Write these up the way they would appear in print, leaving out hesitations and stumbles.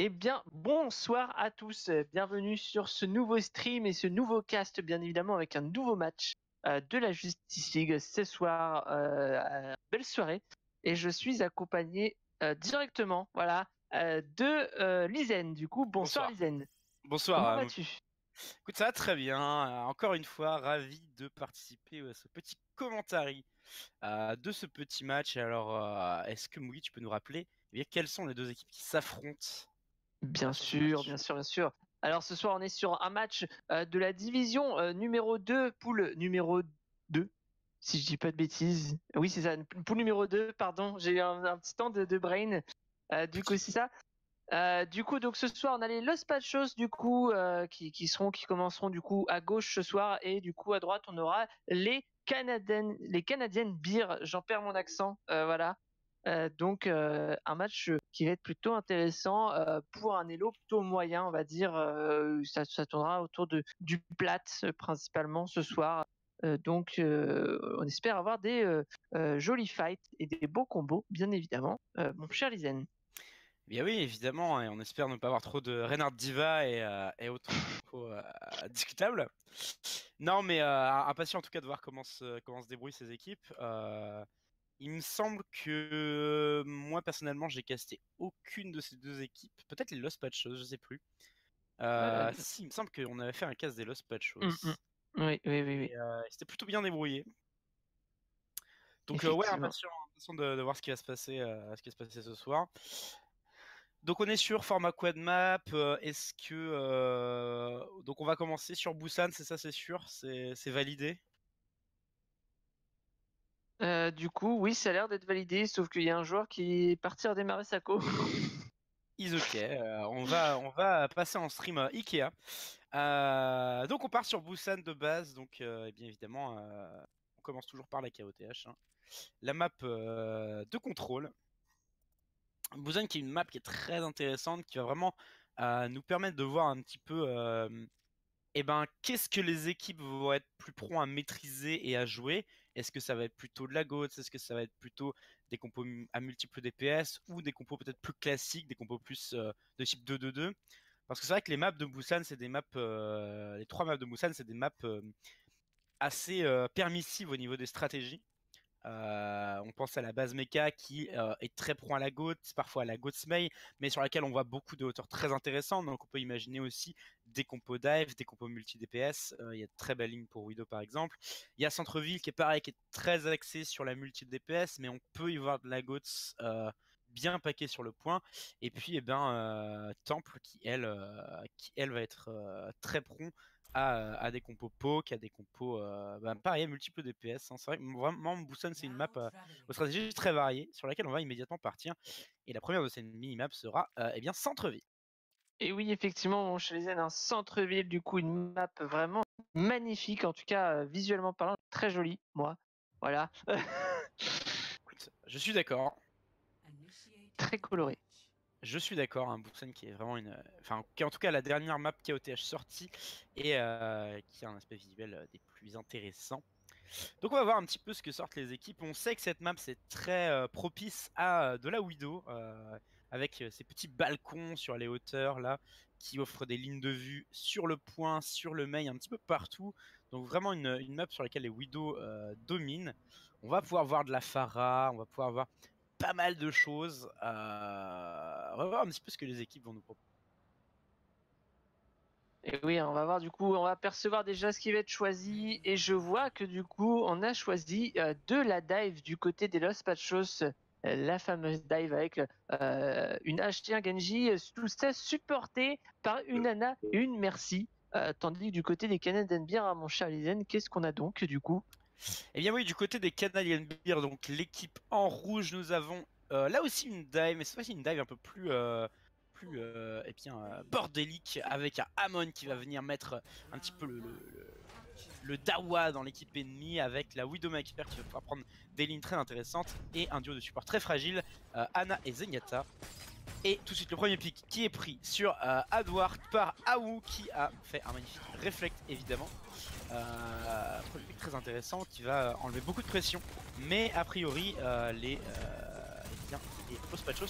Eh bien, bonsoir à tous. Bienvenue sur ce nouveau stream et ce nouveau cast, bien évidemment, avec un nouveau match de la Justice League ce soir. Belle soirée. Et je suis accompagné directement, voilà, de Lizen. Du coup, bonsoir Lizen. Comment Bonsoir. vas-tu? Écoute, ça va très bien. Encore une fois, ravi de participer à ce petit commentary de ce petit match. Alors, est-ce que Mouy, tu peux nous rappeler quelles sont les deux équipes qui s'affrontent Bien sur ce sûr, match? bien sûr, bien sûr. Alors ce soir, on est sur un match de la division numéro 2, poule numéro 2, si je dis pas de bêtises. Oui, c'est ça, poule numéro 2, pardon, j'ai eu un petit temps de brain. Du coup, c'est ça. Du coup, donc ce soir, on a les Los Pachos, du coup, qui commenceront du coup à gauche ce soir, et du coup à droite, on aura les Canadiennes Beer. J'en perds mon accent, voilà. Donc un match qui va être plutôt intéressant pour un elo plutôt moyen, on va dire. Ça tournera autour du plat principalement ce soir. Donc on espère avoir des jolis fights et des beaux combos, bien évidemment. Mon cher Lizen. Bien oui, évidemment, et on espère ne pas avoir trop de Reinhard Diva et autres propos discutables. Non, mais impatient en tout cas de voir comment se débrouillent ces équipes. Il me semble que moi personnellement j'ai casté aucune de ces deux équipes. Peut-être les Los Pachos, je sais plus. Si, il me semble qu'on avait fait un cast des Los Mm, mm. Pachos. Oui, oui, oui, oui. Et c'était plutôt bien débrouillé. Donc ouais, Effectivement. impatient de voir ce qui va se passer, ce soir. Donc on est sur format quad map. Est-ce que donc on va commencer sur Busan, c'est ça, c'est sûr, c'est validé. Du coup, oui, ça a l'air d'être validé, sauf qu'il y a un joueur qui est parti redémarrer sa co. Is ok. On va passer en stream Ikea. Donc on part sur Busan de base. Donc et bien évidemment, on commence toujours par la KOTH, hein. La map de contrôle. Busan qui est une map qui est très intéressante, qui va vraiment nous permettre de voir un petit peu qu'est-ce que les équipes vont être plus prompts à maîtriser et à jouer. Est-ce que ça va être plutôt de la GOAT? Est-ce que ça va être plutôt des compos à multiples DPS ou des compos peut-être plus classiques, des compos plus de type 2-2-2? Parce que c'est vrai que les maps de Busan, c'est des maps, les trois maps de Busan, c'est des maps assez permissives au niveau des stratégies. On pense à la base mecha qui est très prompt à la GOAT, parfois à la GOAT Smay, mais sur laquelle on voit beaucoup de hauteurs très intéressantes. Donc on peut imaginer aussi des compos dive, des compos multi-DPS. Il y a de très belles lignes pour Widow par exemple. Il y a Centre-Ville qui est pareil, qui est très axé sur la multi-DPS, mais on peut y voir de la GOAT bien paquée sur le point. Et puis Temple qui elle va être très prompt à des compos poke, à des compos pareil, multiples DPS, hein. C'est vrai que vraiment Busan c'est une map aux stratégies très variées sur laquelle on va immédiatement partir. Et la première de ces mini-maps sera Centre-Ville. Et oui, effectivement, mon cher Lizen, un centre-ville, du coup, une map vraiment magnifique, en tout cas, visuellement parlant, très jolie, moi. Voilà. Écoute, je suis d'accord. Très coloré. Je suis d'accord, hein, Busan qui est vraiment qui est en tout cas la dernière map KOTH sortie et qui a un aspect visuel des plus intéressants. Donc on va voir un petit peu ce que sortent les équipes. On sait que cette map c'est très propice à de la Widow avec ces petits balcons sur les hauteurs là qui offrent des lignes de vue sur le point, sur le main, un petit peu partout. Donc vraiment une map sur laquelle les Widow dominent. On va pouvoir voir de la Pharah, on va pouvoir voir pas mal de choses. On va voir un petit peu ce que les équipes vont nous proposer. Et oui, on va voir, du coup, on va percevoir déjà ce qui va être choisi. Et je vois que, du coup, on a choisi de la dive du côté des Los Pachos. La fameuse dive avec une HT1 Genji, tout ça supporté par une Ana et une Merci. Tandis que du côté des Canadian Beer, mon cher Lizen, qu'est-ce qu'on a donc du coup? Eh bien oui, du côté des Canadian Beer, donc l'équipe en rouge, nous avons là aussi une dive, mais cette fois-ci une dive un peu plus bordélique, avec un Amon qui va venir mettre un petit peu le Dawa dans l'équipe ennemie, avec la Widowmaker qui va pouvoir prendre des lignes très intéressantes, et un duo de support très fragile, Ana et Zenyatta. Et tout de suite le premier pick qui est pris sur Adward par Awu, qui a fait un magnifique reflect évidemment. Premier pick très intéressant qui va enlever beaucoup de pression, mais a priori les Los Pachos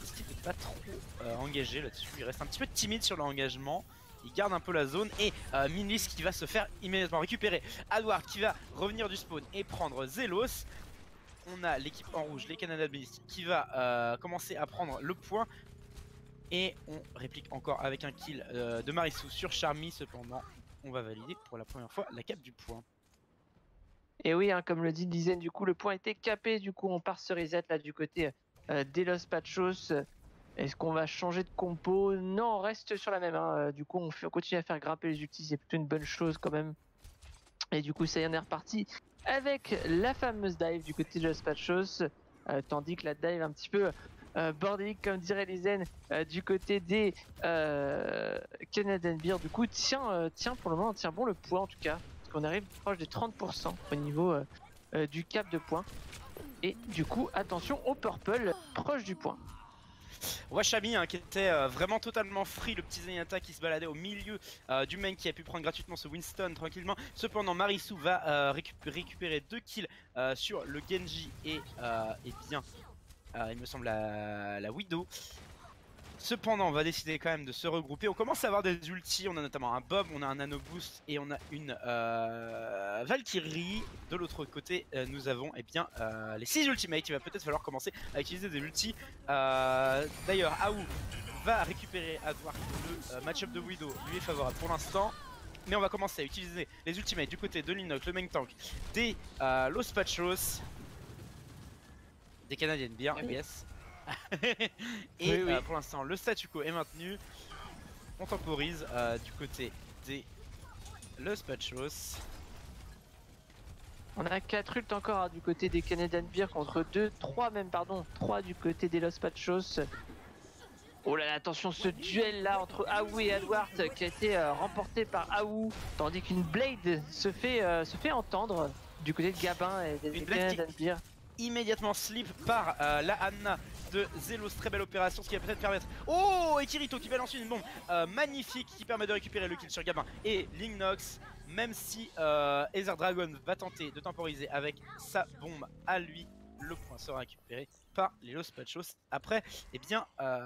Steve n'est pas trop engagé là-dessus, il reste un petit peu timide sur l'engagement. Il garde un peu la zone et Minlis qui va se faire immédiatement récupérer. Adward qui va revenir du spawn et prendre Zelos. On a l'équipe en rouge, les Canada Beast, qui va commencer à prendre le point. Et on réplique encore avec un kill de Marissou sur Charmy. Cependant, on va valider pour la première fois la cape du point. Et oui, hein, comme le dit Lizen, du coup, le point était capé. Du coup, on part se reset là du côté des Los Pachos. Est-ce qu'on va changer de compo? Non, on reste sur la même. Hein. Du coup, on continue à faire grimper les ultis. C'est plutôt une bonne chose quand même. Et du coup, ça y en est reparti avec la fameuse dive du côté de Los Pachos. Tandis que la dive un petit peu bordélique, comme dirait Lizen, du côté des Canadian Beer. Du coup, tiens pour le moment, tient bon le point en tout cas. Parce qu'on arrive proche des 30% au niveau du cap de points. Et du coup, attention au purple proche du point. Washami hein, qui était vraiment totalement free, le petit Zenyatta qui se baladait au milieu du main qui a pu prendre gratuitement ce Winston tranquillement. Cependant Marissou va récupérer 2 kills sur le Genji et bien il me semble la Widow. Cependant on va décider quand même de se regrouper. On commence à avoir des ultis, on a notamment un Bob, on a un Nano Boost et on a une Valkyrie. De l'autre côté nous avons bien les 6 ultimates. Il va peut-être falloir commencer à utiliser des ultis. D'ailleurs Aou va récupérer Adward. Le match-up de Widow lui est favorable pour l'instant. Mais on va commencer à utiliser les ultimates du côté de Linux, le main tank, des Los Pachos, des Canadian Beer, yes. Et oui. Pour l'instant le statu quo est maintenu. On temporise du côté des Los Pachos. On a 4 ults encore hein, du côté des Canadian Beer contre 3 du côté des Los Pachos. Oh là là, attention ce duel là entre Aou et Adward qui a été remporté par Aou, tandis qu'une Blade se fait entendre du côté de Gabin et des Canadian Beer. Immédiatement slip par la Anna de Zelos, très belle opération, ce qui va peut-être permettre... Oh, et Kirito qui balance une bombe magnifique qui permet de récupérer le kill sur Gabin et Lingnox, même si Ether Dragon va tenter de temporiser avec sa bombe à lui, le point sera récupéré par les Los Pachos après, eh bien,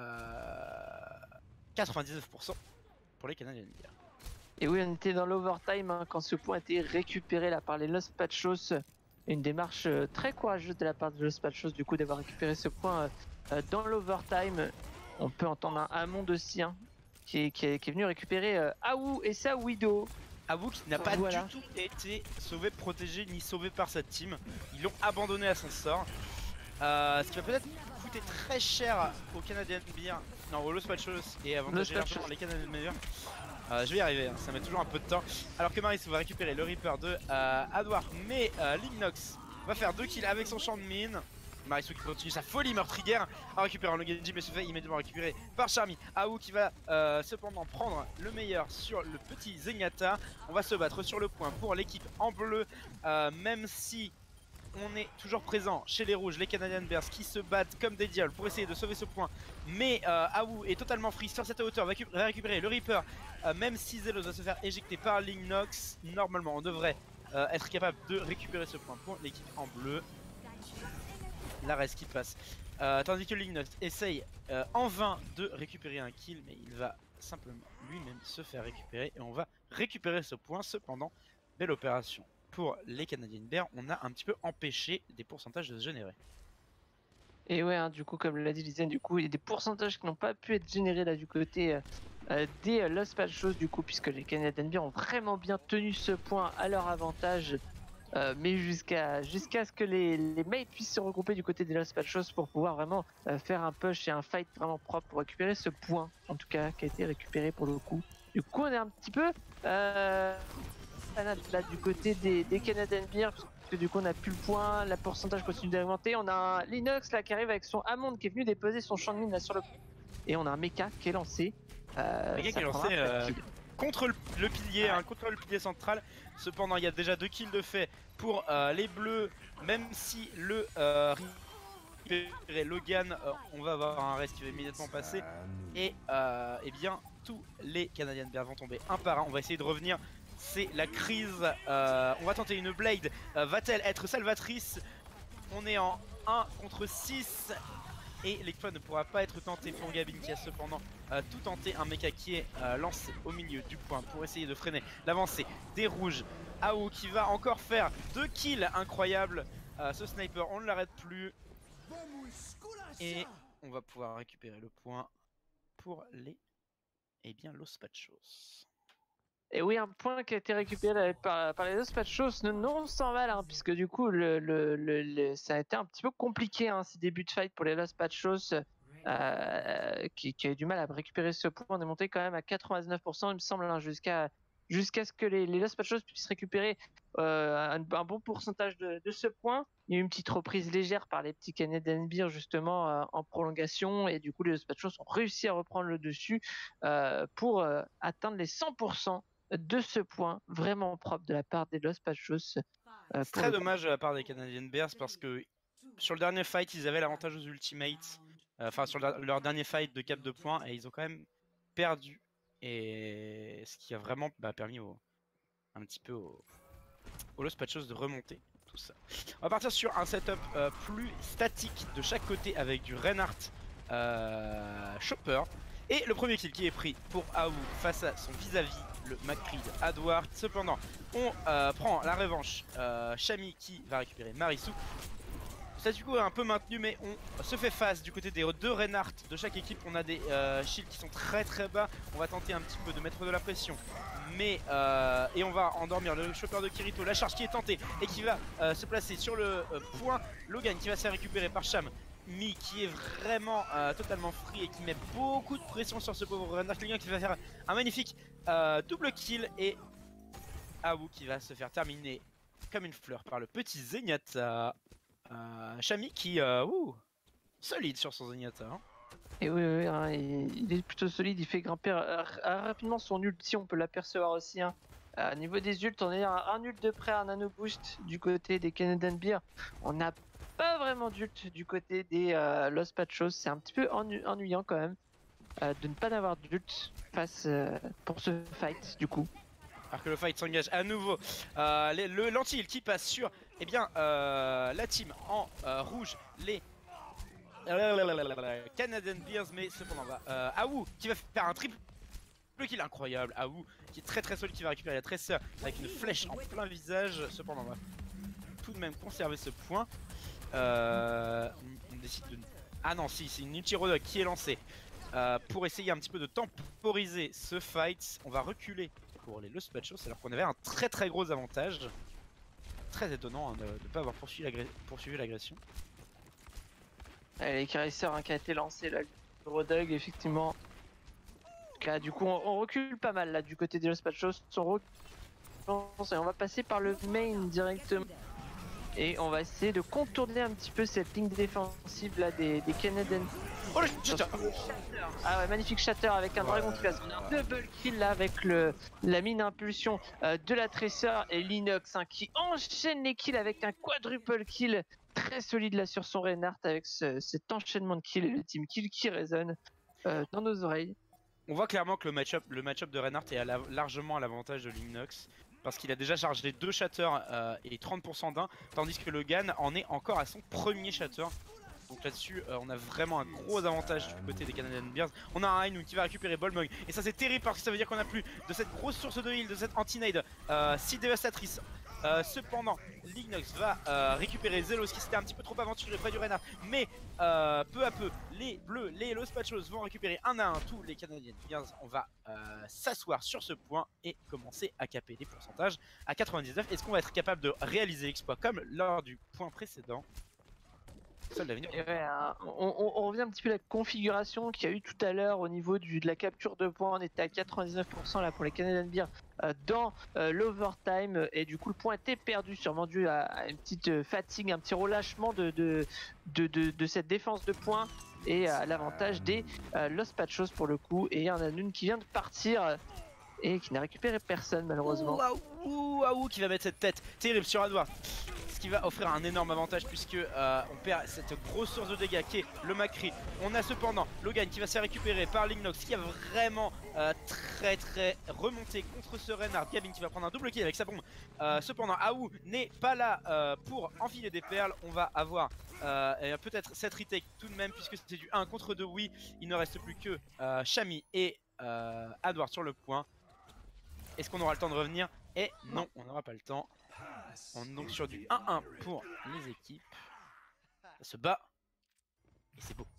99% pour les Canadiens. Et oui, on était dans l'overtime hein, quand ce point a été récupéré là par les Los Pachos. Une démarche très courageuse de la part de Los Pachos du coup d'avoir récupéré ce point dans l'overtime. On peut entendre un Hammond aussi hein, qui est venu récupérer Aou et sa Widow. Aou qui n'a pas du tout été sauvé, protégé ni sauvé par cette team. Ils l'ont abandonné à son sort. Ce qui va peut-être coûter très cher aux Canadian Beer, non aux Los Pachos et avantager largement les Canadian Beer. Je vais y arriver, hein, ça met toujours un peu de temps. Alors que Marissou va récupérer le Reaper de Adward, mais Lingnox va faire 2 kills avec son champ de mine. Marissou qui continue sa folie meurtrière en récupérant le Genji, mais se fait immédiatement récupérer par Charmy. Aou qui va cependant prendre le meilleur sur le petit Zenyatta. On va se battre sur le point pour l'équipe en bleu, même si on est toujours présent chez les rouges, les Canadian Bears qui se battent comme des diables pour essayer de sauver ce point. Mais Aou est totalement free sur cette hauteur, va récupérer le Reaper, même si Zelos va se faire éjecter par Lingnox. Normalement on devrait être capable de récupérer ce point pour l'équipe en bleu. La reste qui passe, tandis que Lingnox essaye en vain de récupérer un kill, mais il va simplement lui-même se faire récupérer et on va récupérer ce point. Cependant, belle opération pour les Canadian Bears, on a un petit peu empêché des pourcentages de se générer. Et ouais, hein, du coup, comme l'a dit Lizen, du coup, il y a des pourcentages qui n'ont pas pu être générés là du côté des Los Pachos, du coup, puisque les Canadian Bears ont vraiment bien tenu ce point à leur avantage. Mais jusqu'à ce que les mates puissent se regrouper du côté des Los Pachos pour pouvoir vraiment faire un push et un fight vraiment propre pour récupérer ce point, en tout cas, qui a été récupéré pour le coup. Du coup, on est un petit peu là du côté des Canadian Beer, parce que du coup on a plus le point, le pourcentage continue d'augmenter. On a un Linux là qui arrive avec son Hammond qui est venu déposer son champ de mine là sur le... Et on a un mecha qui est lancé. Mecha qui est lancé contre le pilier, hein, contre le pilier central. Cependant il y a déjà 2 kills de fait pour les bleus, même si le Logan, on va avoir un reste qui va immédiatement passer. Et eh bien tous les Canadian Bears vont tomber un par un. On va essayer de revenir. C'est la crise, on va tenter une Blade, va-t-elle être salvatrice? On est en 1 contre 6 et l'exploit ne pourra pas être tenté pour Gabin qui a cependant tout tenté. Un mecha qui est lancé au milieu du point pour essayer de freiner l'avancée des rouges. Aou qui va encore faire 2 kills incroyables. Ce sniper on ne l'arrête plus et on va pouvoir récupérer le point pour les Los Pachos. Et oui, un point qui a été récupéré par les Los Pachos non sans mal, hein, puisque du coup ça a été un petit peu compliqué ces débuts de fight pour les Los Pachos, qui a eu du mal à récupérer ce point. On est monté quand même à 99% il me semble, hein, jusqu'à ce que les Los Pachos puissent récupérer un bon pourcentage de ce point. Il y a eu une petite reprise légère par les petits Canadian Beer justement en prolongation, et du coup les Los Pachos ont réussi à reprendre le dessus pour atteindre les 100% de ce point vraiment propre de la part des Los Pachos. C'est très dommage de la part des Canadian Bears parce que sur le dernier fight ils avaient l'avantage aux ultimates, enfin sur leur dernier fight de cap de points, et ils ont quand même perdu, et ce qui a vraiment permis un petit peu aux Los Pachos de remonter tout ça. On va partir sur un setup plus statique de chaque côté avec du Reinhardt Chopper, et le premier kill qui est pris pour Aou face à son vis-à-vis, le McCreed Adward. Cependant on prend la revanche, Shami qui va récupérer Marisou. Statu quo est un peu maintenu, mais on se fait face du côté des deux Reinhardt de chaque équipe. On a des shields qui sont très bas. On va tenter un petit peu de mettre de la pression, mais et on va endormir le chopper de Kirito. La charge qui est tentée et qui va se placer sur le point. Logan qui va se faire récupérer par Sham Mi, qui est vraiment totalement free et qui met beaucoup de pression sur ce pauvre Reinhardt. Logan qui va faire un magnifique double kill, et Aou qui va se faire terminer comme une fleur par le petit Zenyatta. Shami qui solide sur son Zenyatta. Hein. Et oui, hein, il est plutôt solide, il fait grimper rapidement son ulti, on peut l'apercevoir aussi. Hein. Niveau des ults, on est à un ult de près, un nano boost du côté des Canadian Beer. On n'a pas vraiment d'ult du côté des Los Pachos, c'est un petit peu ennuyant quand même de ne pas avoir d'ult face pour ce fight du coup. Alors que le fight s'engage à nouveau, l'anti-heal qui passe sur la team en rouge, les Canadian Bears, mais cependant Aou qui va faire un triple kill incroyable. Aou qui est très solide, qui va récupérer la Tracer avec une flèche en plein visage. Cependant on va tout de même conserver ce point. On décide de... Ah non, si, c'est une Uchirodog qui est lancée pour essayer un petit peu de temporiser ce fight. On va reculer pour les Los Pachos alors qu'on avait un très gros avantage. Très étonnant de ne pas avoir poursuivi l'agression. Les caresseurs qui a été lancé là, le Rodog effectivement. Là du coup on recule pas mal là du côté des Los Pachos. On va passer par le main directement. Et on va essayer de contourner un petit peu cette ligne défensive là des Canadiens. Oh le shatter. Ah ouais, magnifique shatter avec un dragon qui passe. On a un double kill là avec la mine impulsion de la Tracer et l'Inox qui enchaîne les kills avec un quadruple kill très solide là sur son Reinhardt avec cet enchaînement de kills et le team kill qui résonne dans nos oreilles. On voit clairement que le match-up de Reinhardt est largement à l'avantage de l'Inox, parce qu'il a déjà chargé 2 shatters et 30% d'un, tandis que Logan en est encore à son premier shatter. Donc là-dessus, on a vraiment un gros avantage du côté des Canadian Bears. On a un Ainu qui va récupérer Bolmog, et ça c'est terrible parce que ça veut dire qu'on a plus de cette grosse source de heal, de cette anti-nade si dévastatrice. Cependant, l'Inox va récupérer Zelos qui s'était un petit peu trop aventuré près du Reinhardt, mais peu à peu, les bleus, les Los Pachos vont récupérer un à un tous les Canadiens. On va s'asseoir sur ce point et commencer à caper les pourcentages à 99. Est-ce qu'on va être capable de réaliser l'exploit comme lors du point précédent? Ouais, on revient un petit peu à la configuration qu'il y a eu tout à l'heure au niveau de la capture de points. On était à 99% là pour les Canadian Beer dans l'overtime, et du coup le point était perdu, sûrement dû à une petite fatigue, un petit relâchement de cette défense de points, et à l'avantage des Los Pachos pour le coup. Et il y en a une qui vient de partir et qui n'a récupéré personne malheureusement. Waouh, qui va mettre cette tête terrible sur Adward. qui va offrir un énorme avantage puisque on perd cette grosse source de dégâts qui est le Macri. On a cependant Logan qui va se faire récupérer par Lignox qui a vraiment très remonté contre ce Reinhardt. Gabin qui va prendre un double kill avec sa bombe. Cependant Aou n'est pas là pour enfiler des perles. On va avoir peut-être cette retake tout de même puisque c'est du 1 contre 2. Oui, il ne reste plus que Shami et Adward sur le point. Est-ce qu'on aura le temps de revenir? Et non, on n'aura pas le temps. On est donc sur du 1-1 pour les équipes. Ça se bat. Et c'est beau.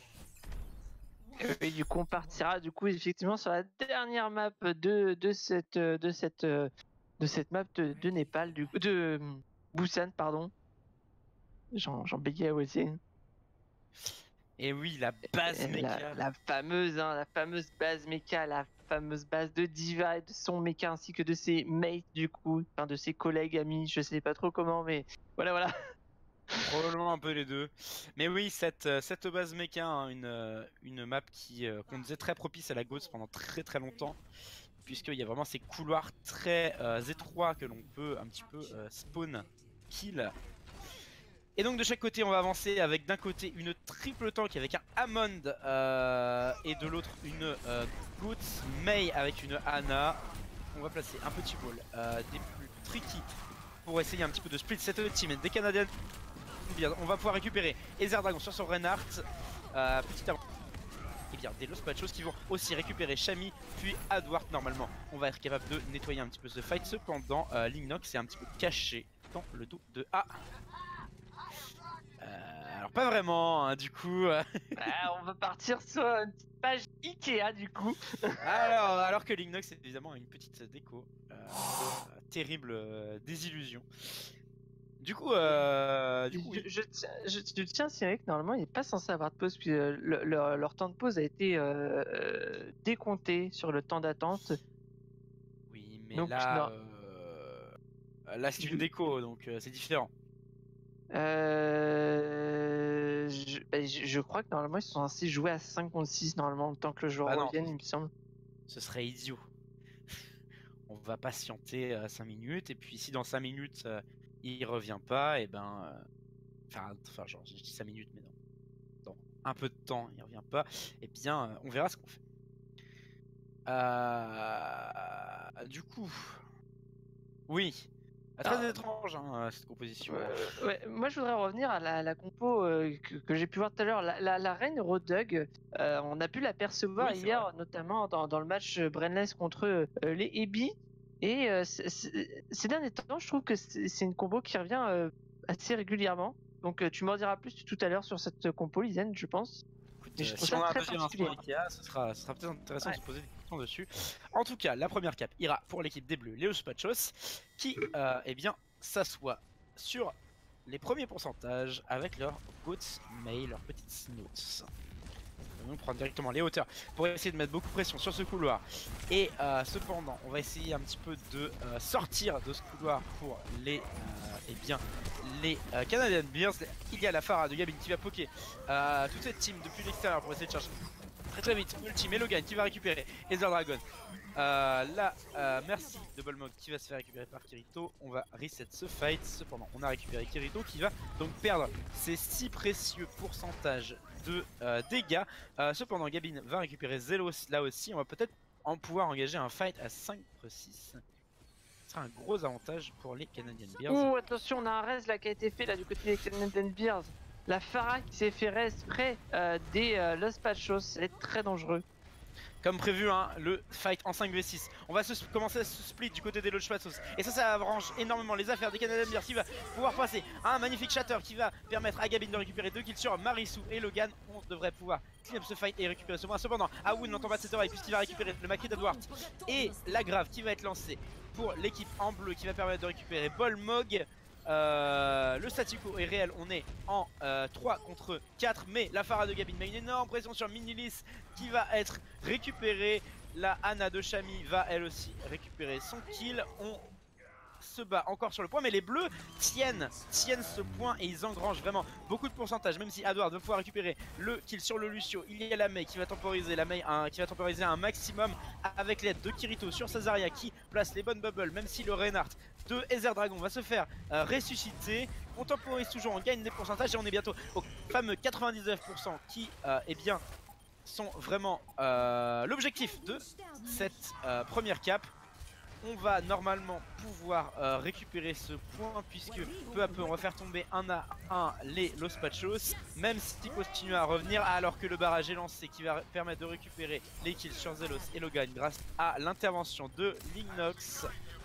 Et du coup, on partira du coup effectivement sur la dernière map de cette map de Népal, de Busan, pardon. J'en bégaye aussi. Et oui, la base méca. La fameuse base méca, la fameuse base de Diva et de son méca ainsi que de ses mates du coup, enfin de ses collègues, amis, je sais pas trop comment, mais voilà. Probablement un peu les deux. Mais oui, cette base méca, hein, une map qu'on disait très propice à la Ghost pendant très longtemps. Puisqu'il y a vraiment ces couloirs très étroits que l'on peut un petit peu spawn, kill. Et donc de chaque côté on va avancer avec d'un côté une triple tank avec un Hammond et de l'autre une Goat Mei avec une Ana. On va placer un petit ball des plus tricky pour essayer un petit peu de split cette team des Canadiens. On va pouvoir récupérer Ether Dragon sur son Reinhardt. Petit avant. Et bien des Los Pachos qui vont aussi récupérer Shami puis Adward. Normalement on va être capable de nettoyer un petit peu ce fight. Cependant Lignox est un petit peu caché dans le dos de A. Alors pas vraiment, hein, du coup. On va partir sur une petite page Ikea du coup. alors que Lignox est évidemment une petite déco. Terrible désillusion. Du coup, oui. je tiens à signaler que normalement il n'est pas censé avoir de pause puis leur temps de pause a été décompté sur le temps d'attente. Oui, mais donc, là c'est une déco donc c'est différent. Je crois que normalement ils sont censés jouer à 5 contre 6 normalement le temps que le joueur revienne, il me semble. Ce serait idiot. On va patienter 5 minutes et puis si dans 5 minutes il revient pas, et ben enfin genre je dis 5 minutes mais non, dans un peu de temps il revient pas, et bien on verra ce qu'on fait. Du coup oui. Très étrange hein, cette composition. Ouais, moi je voudrais revenir à la compo que j'ai pu voir tout à l'heure. La reine Rodug, on a pu l'apercevoir hier, notamment dans le match Brainless contre les Ebi. Et ces derniers temps, je trouve que c'est une combo qui revient assez régulièrement. Donc tu m'en diras plus tout à l'heure sur cette compo, Lisanne, je pense. Si on a un deuxième instant Ikea, ce sera peut-être intéressant de se poser des questions dessus. En tout cas, la première cap ira pour l'équipe des Bleus, Léos Pachos, qui eh bien s'assoit sur les premiers pourcentages avec leur Goats Mei, leurs petites Snoots. On va prendre directement les hauteurs pour essayer de mettre beaucoup de pression sur ce couloir. Et cependant, on va essayer un petit peu de sortir de ce couloir pour les Canadian Bears. Il y a la Farah de Gabin qui va poker toute cette team depuis l'extérieur pour essayer de chercher très vite Ultime et Logan qui va récupérer Ether Dragon. Là, merci Double Mog qui va se faire récupérer par Kirito. On va reset ce fight. Cependant, on a récupéré Kirito qui va donc perdre ses si précieux pourcentages de dégâts. Cependant, Gabin va récupérer Zelos là aussi. On va peut-être pouvoir engager un fight à 5 contre 6. Ce sera un gros avantage pour les Canadian Bears. Oh, attention, on a un res là qui a été fait là du côté des Canadian Bears. La Farah qui s'est fait res près des Los Pachos, c'est très dangereux. Comme prévu, hein, le fight en 5v6. On va commencer à se split du côté des Los Pachos. Et ça arrange énormément les affaires des Canadian Bears qui va pouvoir passer à un magnifique shatter qui va permettre à Gabin de récupérer 2 kills sur Marisu et Logan. On devrait pouvoir clean up ce fight et récupérer ce point. Cependant, Aoun n'entend pas de cette oreille puisqu'il va récupérer le Macri d'Adward et la grave qui va être lancée pour l'équipe en bleu qui va permettre de récupérer Bolmog. Le statu quo est réel, on est en 3 contre 4, mais la Farah de Gabin met une énorme pression sur Minilis qui va être récupérée. La Ana de Shami va elle aussi récupérer son kill. On se bat encore sur le point, mais les bleus tiennent ce point et ils engrangent vraiment beaucoup de pourcentage, même si Adward va pouvoir récupérer le kill sur le Lucio. Il y a la Mei qui va temporiser, qui va temporiser un maximum avec l'aide de Kirito sur sa Zarya qui place les bonnes bubbles, même si le Reinhardt de Ether Dragon va se faire ressusciter. On temporise toujours, on gagne des pourcentages et on est bientôt au fameux 99% qui eh bien, sont vraiment l'objectif de cette première cap. On va normalement pouvoir récupérer ce point puisque peu à peu on va faire tomber un à un les Los Pachos, même s'ils continuent à revenir alors que le barrage est lancé qui va permettre de récupérer les kills sur Zelos et Logan grâce à l'intervention de Lignox.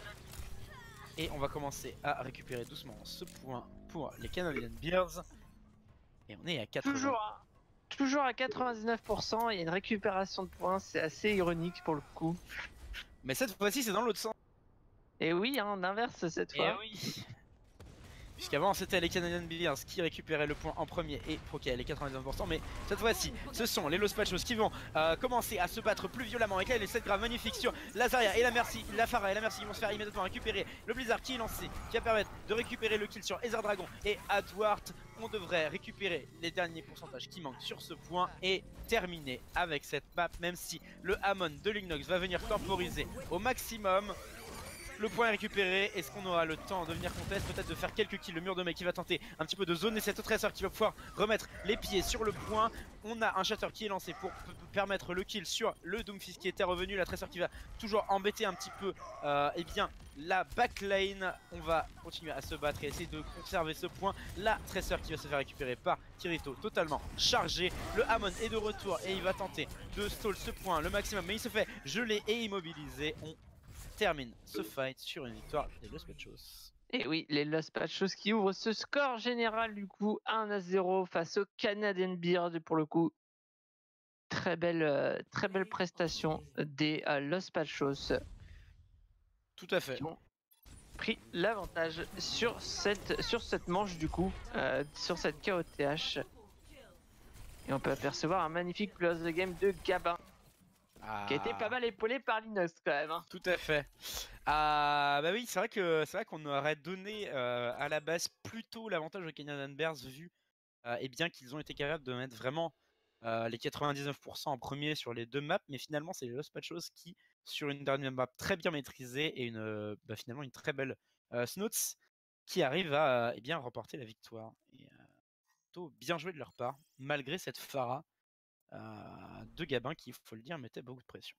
Et on va commencer à récupérer doucement ce point pour les Canadian Bears. Et on est à 80. Toujours à 99%, il y a une récupération de points, c'est assez ironique pour le coup. Mais cette fois-ci c'est dans l'autre sens. Et oui, hein, on inverse cette fois. Et oui. Puisqu'avant c'était les Canadian Bears qui récupéraient le point en premier et proquaient les 99%, mais cette fois-ci ce sont les Los Pachos qui vont commencer à se battre plus violemment avec les 7 graves magnifiques sur la Zarya et la Mercy, la Pharah et la Mercy qui vont se faire immédiatement récupérer le Blizzard qui est lancé, qui va permettre de récupérer le kill sur Ether Dragon et Adward. On devrait récupérer les derniers pourcentages qui manquent sur ce point et terminer avec cette map, même si le Hamon de Lignox va venir temporiser au maximum. Le point est récupéré. Est-ce qu'on aura le temps de venir contest, peut-être de faire quelques kills? Le mur de Mei qui va tenter un petit peu de zoner cette autre tresseur qui va pouvoir remettre les pieds sur le point. On a un shatter qui est lancé pour permettre le kill sur le Doomfist qui était revenu. La tresseur qui va toujours embêter un petit peu eh bien, la backlane. On va continuer à se battre et essayer de conserver ce point. La tresseur qui va se faire récupérer par Kirito totalement chargé. Le Hamon est de retour et il va tenter de stall ce point le maximum, mais il se fait geler et immobiliser. On termine ce fight sur une victoire des Los Pachos. Et oui, les Los Pachos qui ouvrent ce score général du coup 1-0 face aux Canadian Bears pour le coup. Très belle prestation des Los Pachos. Tout à fait. Qui ont pris l'avantage sur cette manche du coup, sur cette KOTH. Et on peut apercevoir un magnifique close the game de Gabin. Qui a été pas mal épaulé par Linux quand même. Hein. Tout à fait. Bah oui, c'est vrai qu'on aurait donné à la base plutôt l'avantage aux Canadian Bears vu et bien qu'ils ont été capables de mettre vraiment les 99% en premier sur les deux maps, mais finalement c'est les Los Pachos qui, sur une dernière map très bien maîtrisée et finalement une très belle Snoots, qui arrive à eh bien remporter la victoire. Et plutôt bien joué de leur part, malgré cette Pharah de Gabin qui, il faut le dire, mettait beaucoup de pression.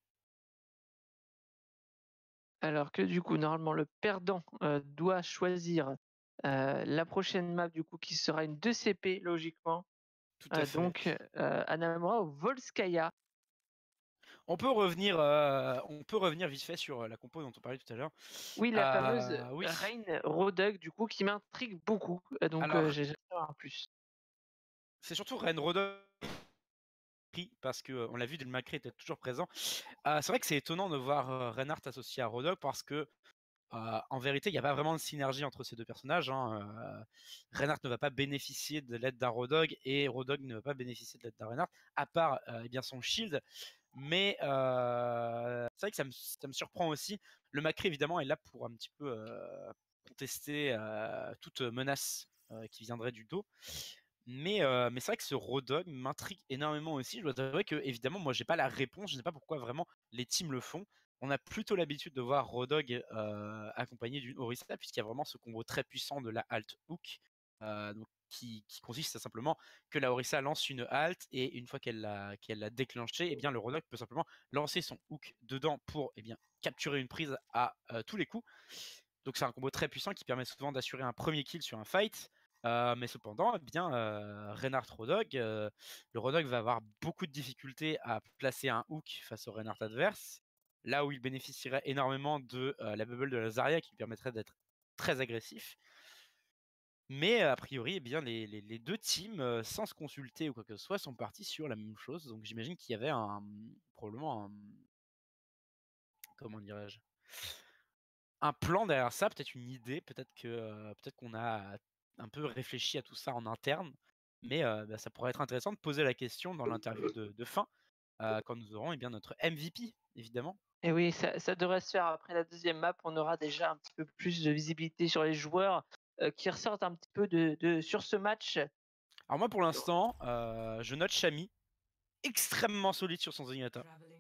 Alors que du coup, normalement, le perdant doit choisir la prochaine map du coup qui sera une 2CP logiquement. Tout à fait. Donc Anamura ou Volskaya. On peut revenir vite fait sur la compo dont on parlait tout à l'heure. Oui, la fameuse Rein Rodug du coup qui m'intrigue beaucoup. Donc j'ai jamais un plus. C'est surtout Rein Rodug parce qu'on l'a vu, Del Macré était toujours présent. C'est vrai que c'est étonnant de voir Reinhardt associé à Rodog parce que en vérité, il n'y a pas vraiment de synergie entre ces deux personnages. Hein. Reinhardt ne va pas bénéficier de l'aide d'un Rodog et Rodog ne va pas bénéficier de l'aide d'un Reinhardt, à part eh bien son shield. Mais c'est vrai que ça me surprend aussi. Le Macré, évidemment, est là pour un petit peu contester toute menace qui viendrait du dos. Mais c'est vrai que ce Rodog m'intrigue énormément aussi. Je dois avouer que, évidemment, moi, j'ai pas la réponse. Je ne sais pas pourquoi vraiment les teams le font. On a plutôt l'habitude de voir Rodog accompagné d'une Orisa, puisqu'il y a vraiment ce combo très puissant de la Alt Hook, donc qui consiste à simplement que la Orisa lance une Alt, et une fois qu'elle l'a déclenchée, eh bien, le Rodog peut simplement lancer son Hook dedans pour eh bien, capturer une prise à tous les coups. Donc c'est un combo très puissant qui permet souvent d'assurer un premier kill sur un fight. Mais cependant, eh bien, Reinhardt Rodog, le Rodog va avoir beaucoup de difficultés à placer un hook face au Reinhardt adverse, là où il bénéficierait énormément de la bubble de la Zarya qui lui permettrait d'être très agressif. Mais a priori, eh bien, les deux teams, sans se consulter ou quoi que ce soit, sont partis sur la même chose. Donc j'imagine qu'il y avait probablement un, comment dirais-je, un plan derrière ça, peut-être une idée, peut-être qu'on a un peu réfléchi à tout ça en interne, mais ça pourrait être intéressant de poser la question dans l'interview de fin, quand nous aurons eh bien, notre MVP évidemment. Et oui, ça devrait se faire après la deuxième map. On aura déjà un petit peu plus de visibilité sur les joueurs qui ressortent un petit peu sur ce match. Alors moi pour l'instant, je note Shami, extrêmement solide sur son Zenyatta.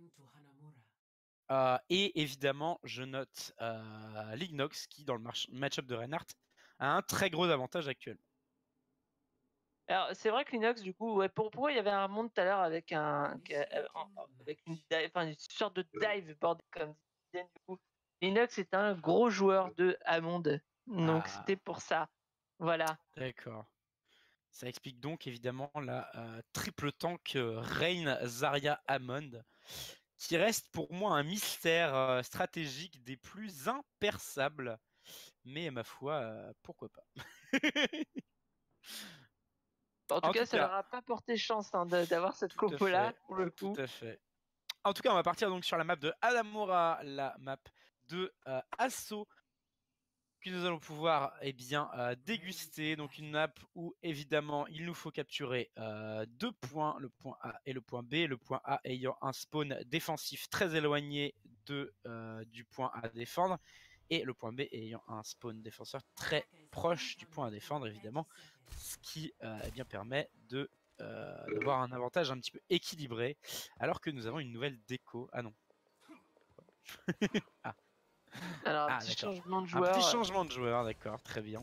Et évidemment, je note Lignox qui, dans le match-up de Reinhardt, a un très gros avantage actuel. Alors, c'est vrai que Linux, du coup, ouais, pour moi, il y avait un monde tout à l'heure avec avec une sorte de dive board, comme disait, du coup. Linux est un gros joueur de Hammond, donc Ah, c'était pour ça. Voilà. d'accord. Ça explique donc évidemment la triple tank Reign, Zarya, Hammond, qui reste pour moi un mystère stratégique des plus imperçables. Mais ma foi, pourquoi pas. En tout En cas, tout ça cas, leur a pas porté chance d'avoir cette tout à compo-là, fait, pour le tout coup. à fait. En tout cas, on va partir donc sur la map de Adamura, la map de Asso, que nous allons pouvoir déguster. Donc une map où évidemment il nous faut capturer 2 points, le point A et le point B. Le point A ayant un spawn défensif très éloigné du point A à défendre, et le point B ayant un spawn défenseur très proche du point à défendre évidemment, ce qui permet d'avoir un avantage un petit peu équilibré, alors que nous avons une nouvelle déco. Ah non. Ah. Alors, un Ah petit d'accord. changement de Un petit joueur. changement de joueur, d'accord, très bien.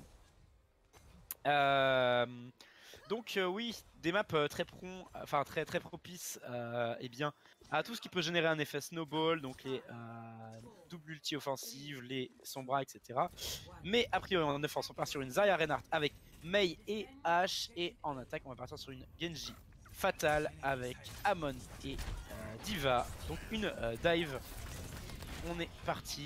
Donc oui, des maps très propices à tout ce qui peut générer un effet snowball, donc les double ulti offensives, les sombras, etc. Mais a priori en défense on part sur une Zarya Reinhardt avec Mei et H, et en attaque on va partir sur une Genji fatale avec Amon et Diva, donc une dive. On est parti.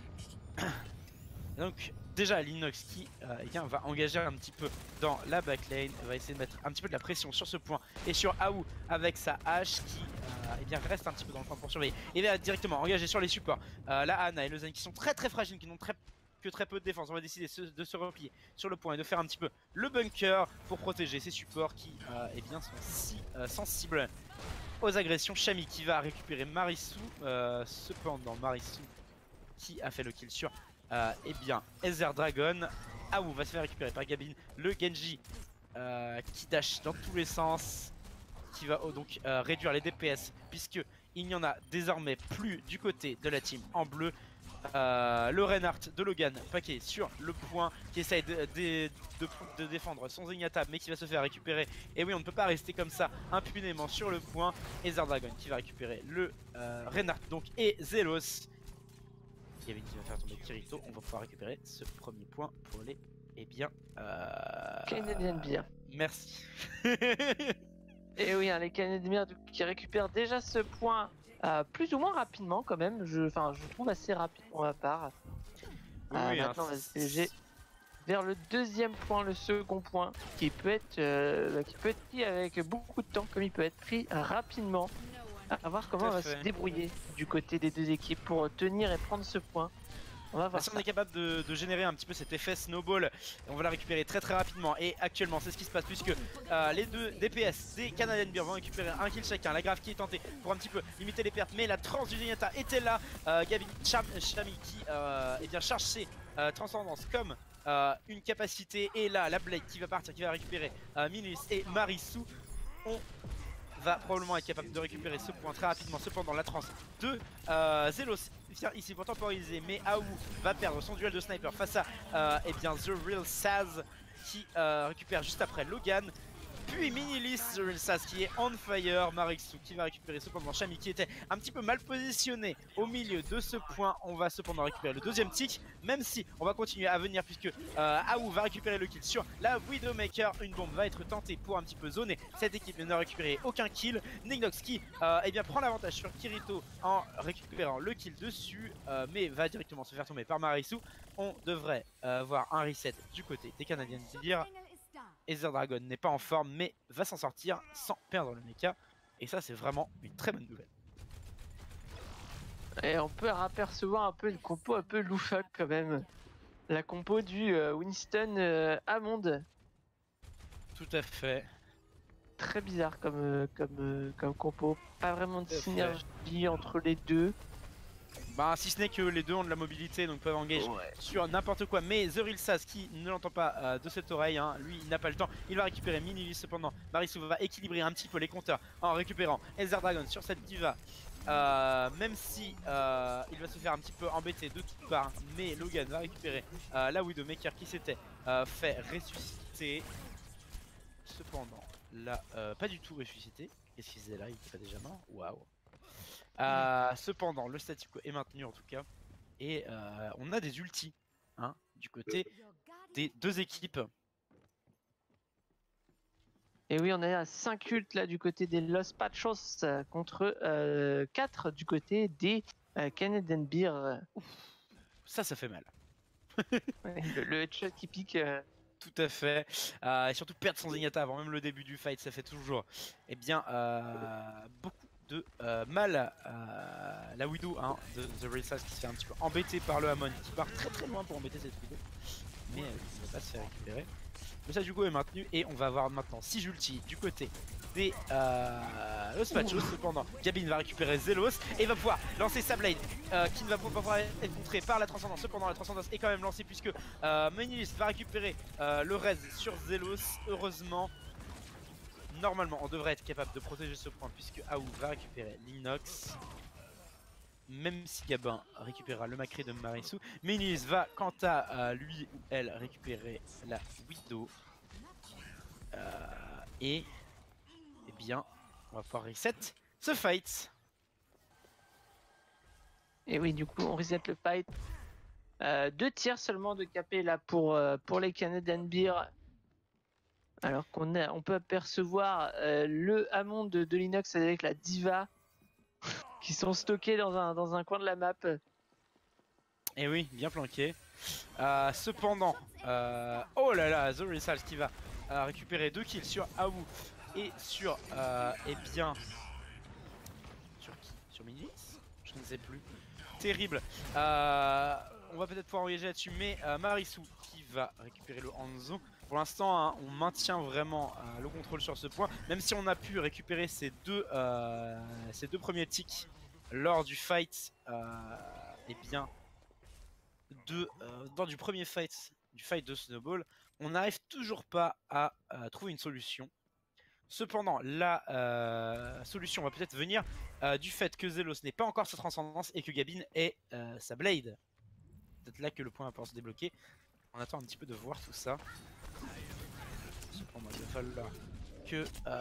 Donc déjà Linux qui va engager un petit peu dans la backline, va essayer de mettre un petit peu de la pression sur ce point et sur Aou avec sa hache qui reste un petit peu dans le coin pour surveiller et va directement engager sur les supports. La Ana et le Zen qui sont très fragiles, qui n'ont que très peu de défense. On va décider de se replier sur le point et de faire un petit peu le bunker pour protéger ces supports qui sont si sensibles aux agressions. Shami qui va récupérer Marissou, cependant Marissou qui a fait le kill sur Ether Dragon. Aou va se faire récupérer par Gabin, le Genji qui dash dans tous les sens, qui va donc réduire les DPS puisque il n'y en a désormais plus du côté de la team en bleu. Le Reinhardt de Logan paquet sur le point, qui essaye de défendre son Zenyatta mais qui va se faire récupérer. Et oui, on ne peut pas rester comme ça impunément sur le point. Ether Dragon qui va récupérer le Reinhardt donc, et Zelos qui va faire tomber Kirito. On va pouvoir récupérer ce premier point pour les Canadian Beer. merci. Et oui, hein, les Canadiens qui récupèrent déjà ce point plus ou moins rapidement quand même. Je trouve assez rapide pour ma part. Oui, maintenant, on va se diriger vers le deuxième point, le second point, qui peut être pris avec beaucoup de temps, comme il peut être pris rapidement. À voir comment on va se débrouiller du côté des deux équipes pour tenir et prendre ce point. On va voir si on est capable de générer un petit peu cet effet snowball, on va la récupérer très rapidement. Et actuellement c'est ce qui se passe puisque les deux DPS des Canadian Beer vont récupérer un kill chacun. La Grave qui est tentée pour un petit peu limiter les pertes, mais la trans du Zenyatta était là. Gabin Shami qui charge ses transcendances comme une capacité. Et là la Blade qui va partir, qui va récupérer Minis et Marissou. On va probablement être capable de récupérer ce point très rapidement. Cependant la trans de Zelos vient ici pour temporiser, mais Aou va perdre son duel de sniper face à The Real Saz qui récupère juste après Logan. Puis Minilis, The Real Saz qui est on fire. Marixou qui va récupérer cependant Shami qui était un petit peu mal positionné au milieu de ce point. On va cependant récupérer le deuxième tick, même si on va continuer à venir puisque Aou va récupérer le kill sur la Widowmaker. Une bombe va être tentée pour un petit peu zoner cette équipe, mais n'a récupéré aucun kill. Nignox qui prend l'avantage sur Kirito en récupérant le kill dessus, mais va directement se faire tomber par Marixou. On devrait voir un reset du côté des Canadiens Beer. Ether Dragon n'est pas en forme mais va s'en sortir sans perdre le mecha, et ça c'est vraiment une très bonne nouvelle. Et on peut apercevoir un peu une compo un peu loufoque quand même. La compo du Winston Hammond. Tout à fait. très bizarre comme compo. Pas vraiment de Tout à fait. synergie entre les deux. Bah si ce n'est que les deux ont de la mobilité donc peuvent engager sur n'importe quoi. Mais The Real Saz qui ne l'entend pas de cette oreille, hein, lui il n'a pas le temps. Il va récupérer Minilis cependant. Marisu va équilibrer un petit peu les compteurs en récupérant Elzer Dragon sur cette diva. Même si il va se faire un petit peu embêter de toutes parts. Mais Logan va récupérer la Widowmaker qui s'était fait ressusciter. Cependant là pas du tout ressuscité. Qu'est-ce qu'il faisait là? Il était pas déjà mort? Waouh. Cependant, le statu quo est maintenu en tout cas. Et on a des ultis hein, du côté des deux équipes. Et oui, on a 5 ults là du côté des Los Pachos contre 4 du côté des Canadian Beer. Ça fait mal. Ouais, le headshot qui pique. Tout à fait. Et surtout perdre son Zenyatta avant même le début du fight, ça fait toujours beaucoup de mal à la Widow hein, de The Real Saz qui se fait un petit peu embêter par le Hamon qui part très loin pour embêter cette Widow. Mais il ne va pas se faire récupérer. Le statu quo est maintenu et on va avoir maintenant 6 ultis du côté des Los Pachos. Cependant, Gabin va récupérer Zelos et va pouvoir lancer sa blade qui ne va pas pouvoir être contrée par la transcendance. Cependant, la transcendance est quand même lancée puisque Menilis va récupérer le res sur Zelos. Heureusement, normalement, on devrait être capable de protéger ce point puisque Aou va récupérer l'Inox. Même si Gabin récupérera le Macré de Marisu, Menilis va quant à lui ou elle récupérer la Widow. Et eh bien, on va pouvoir reset ce fight. Et oui, du coup, on reset le fight. 2 tiers seulement de KP là pour les Canadian Beer. Alors on peut apercevoir le Hammond de l'Inox avec la Diva qui sont stockés dans un coin de la map. Et oui, bien planqué. Cependant, oh là là, The Real Saz qui va récupérer 2 kills sur Aou et sur, eh bien, sur qui? Sur Minilis? Je ne sais plus. Terrible. On va peut-être pouvoir engager là-dessus, mais Marisu qui va récupérer le Hanzo. Pour l'instant, hein, on maintient vraiment le contrôle sur ce point, même si on a pu récupérer ces deux premiers ticks lors du fight, eh bien, lors du premier fight, du fight de Snowball, on n'arrive toujours pas à trouver une solution. Cependant, la solution va peut-être venir du fait que Zelos n'ait pas encore sa transcendance et que Gabin ait sa blade. Peut-être là que le point va pouvoir se débloquer. On attend un petit peu de voir tout ça. Cependant, il va falloir que...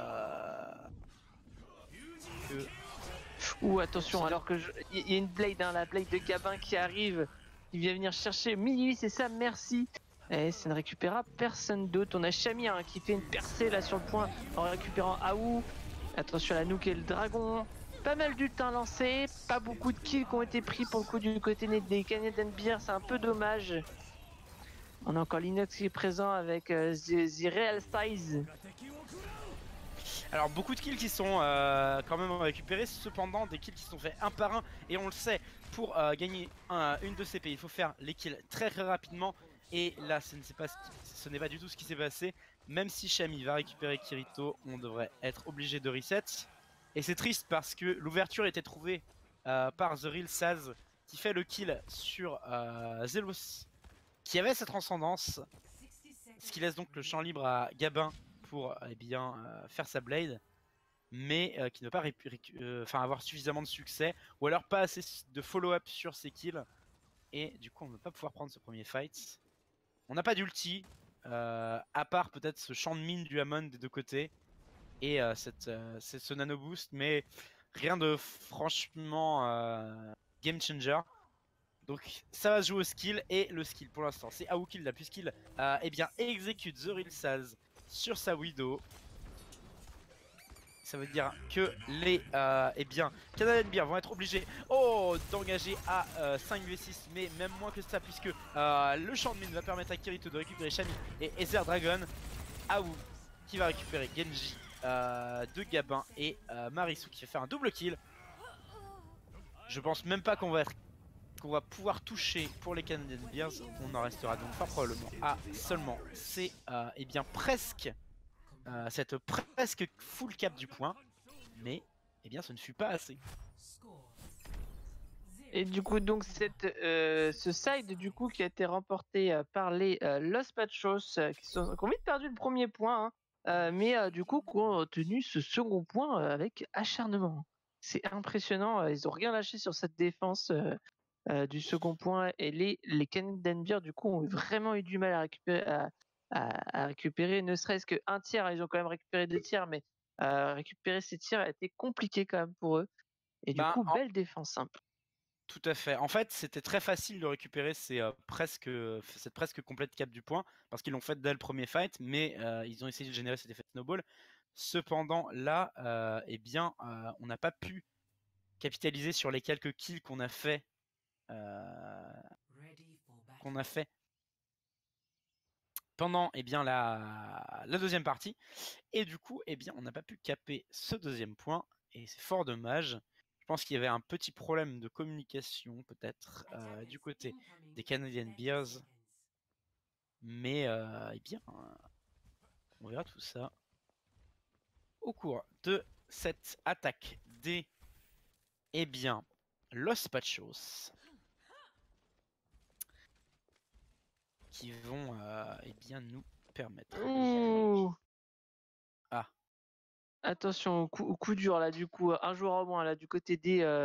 Ouh, attention, alors que il y a une blade, hein, la blade de Gabin qui arrive, qui vient venir chercher Minilis, c'est ça, merci. Et ça ne récupérera personne d'autre. On a Shamir hein, qui fait une percée là sur le point en récupérant Aou. Attention à la Nook et le dragon. Pas mal d'ult lancé, pas beaucoup de kills qui ont été pris pour le coup du côté des Canadian Beer, c'est un peu dommage. On a encore l'Inox qui est présent avec the Real Size. Alors beaucoup de kills qui sont quand même récupérés, cependant des kills qui sont faits un par un. Et on le sait, pour gagner une de CP, il faut faire les kills très rapidement. Et là, ce n'est pas du tout ce qui s'est passé. Même si Shami va récupérer Kirito, on devrait être obligé de reset. Et c'est triste parce que l'ouverture était trouvée par The Real Saz qui fait le kill sur Zelos qui avait sa transcendance. Ce qui laisse donc le champ libre à Gabin pour faire sa blade. Mais qui ne va pas avoir suffisamment de succès. Ou alors pas assez de follow-up sur ses kills. Et du coup on ne va pas pouvoir prendre ce premier fight. On n'a pas d'ulti. À part peut-être ce champ de mine du Hammond des deux côtés. Et ce nano boost, mais rien de franchement game changer. Donc ça va se jouer au skill, et le skill pour l'instant c'est Aou qui l'a, puisqu'il exécute The Real Saz sur sa Widow. Ça veut dire que les Canadian Beer vont être obligés d'engager à 5v6, mais même moins que ça, puisque le champ de mine va permettre à Kirito de récupérer Shami et Ether Dragon. Aou qui va récupérer Genji de Gabin, et Marisu qui va faire un double kill. Je pense même pas qu'on va pouvoir toucher pour les Canadian Beers. On en restera donc fort probablement à seulement presque cette presque full cap du point, mais eh bien ce ne fut pas assez. Et du coup, donc ce side du coup qui a été remporté par les Los Pachos qui ont vite perdu le premier point, hein, mais du coup qui ont tenu ce second point avec acharnement. C'est impressionnant, ils ont rien lâché sur cette défense du second point et les Canadian Beer du coup ont vraiment eu du mal à récupérer, à récupérer ne serait-ce qu'un tiers. Ils ont quand même récupéré 2 tiers, mais récupérer ces tirs a été compliqué quand même pour eux. Et du coup, belle défense, hein. Tout à fait. En fait, c'était très facile de récupérer cette presque complète cap du point parce qu'ils l'ont fait dès le premier fight, mais ils ont essayé de générer cet effet snowball. Cependant, là, eh bien, on n'a pas pu capitaliser sur les quelques kills qu'on a fait, pendant eh bien, la deuxième partie. Et du coup, eh bien, on n'a pas pu caper ce deuxième point et c'est fort dommage. Je pense qu'il y avait un petit problème de communication peut-être du côté des Canadian Beers. Mais eh bien, on verra tout ça au cours de cette attaque des eh bien, Los Pachos. Qui vont eh bien, nous permettre. Ouh. Ah. Attention, coup dur là du coup, un joueur au moins là du côté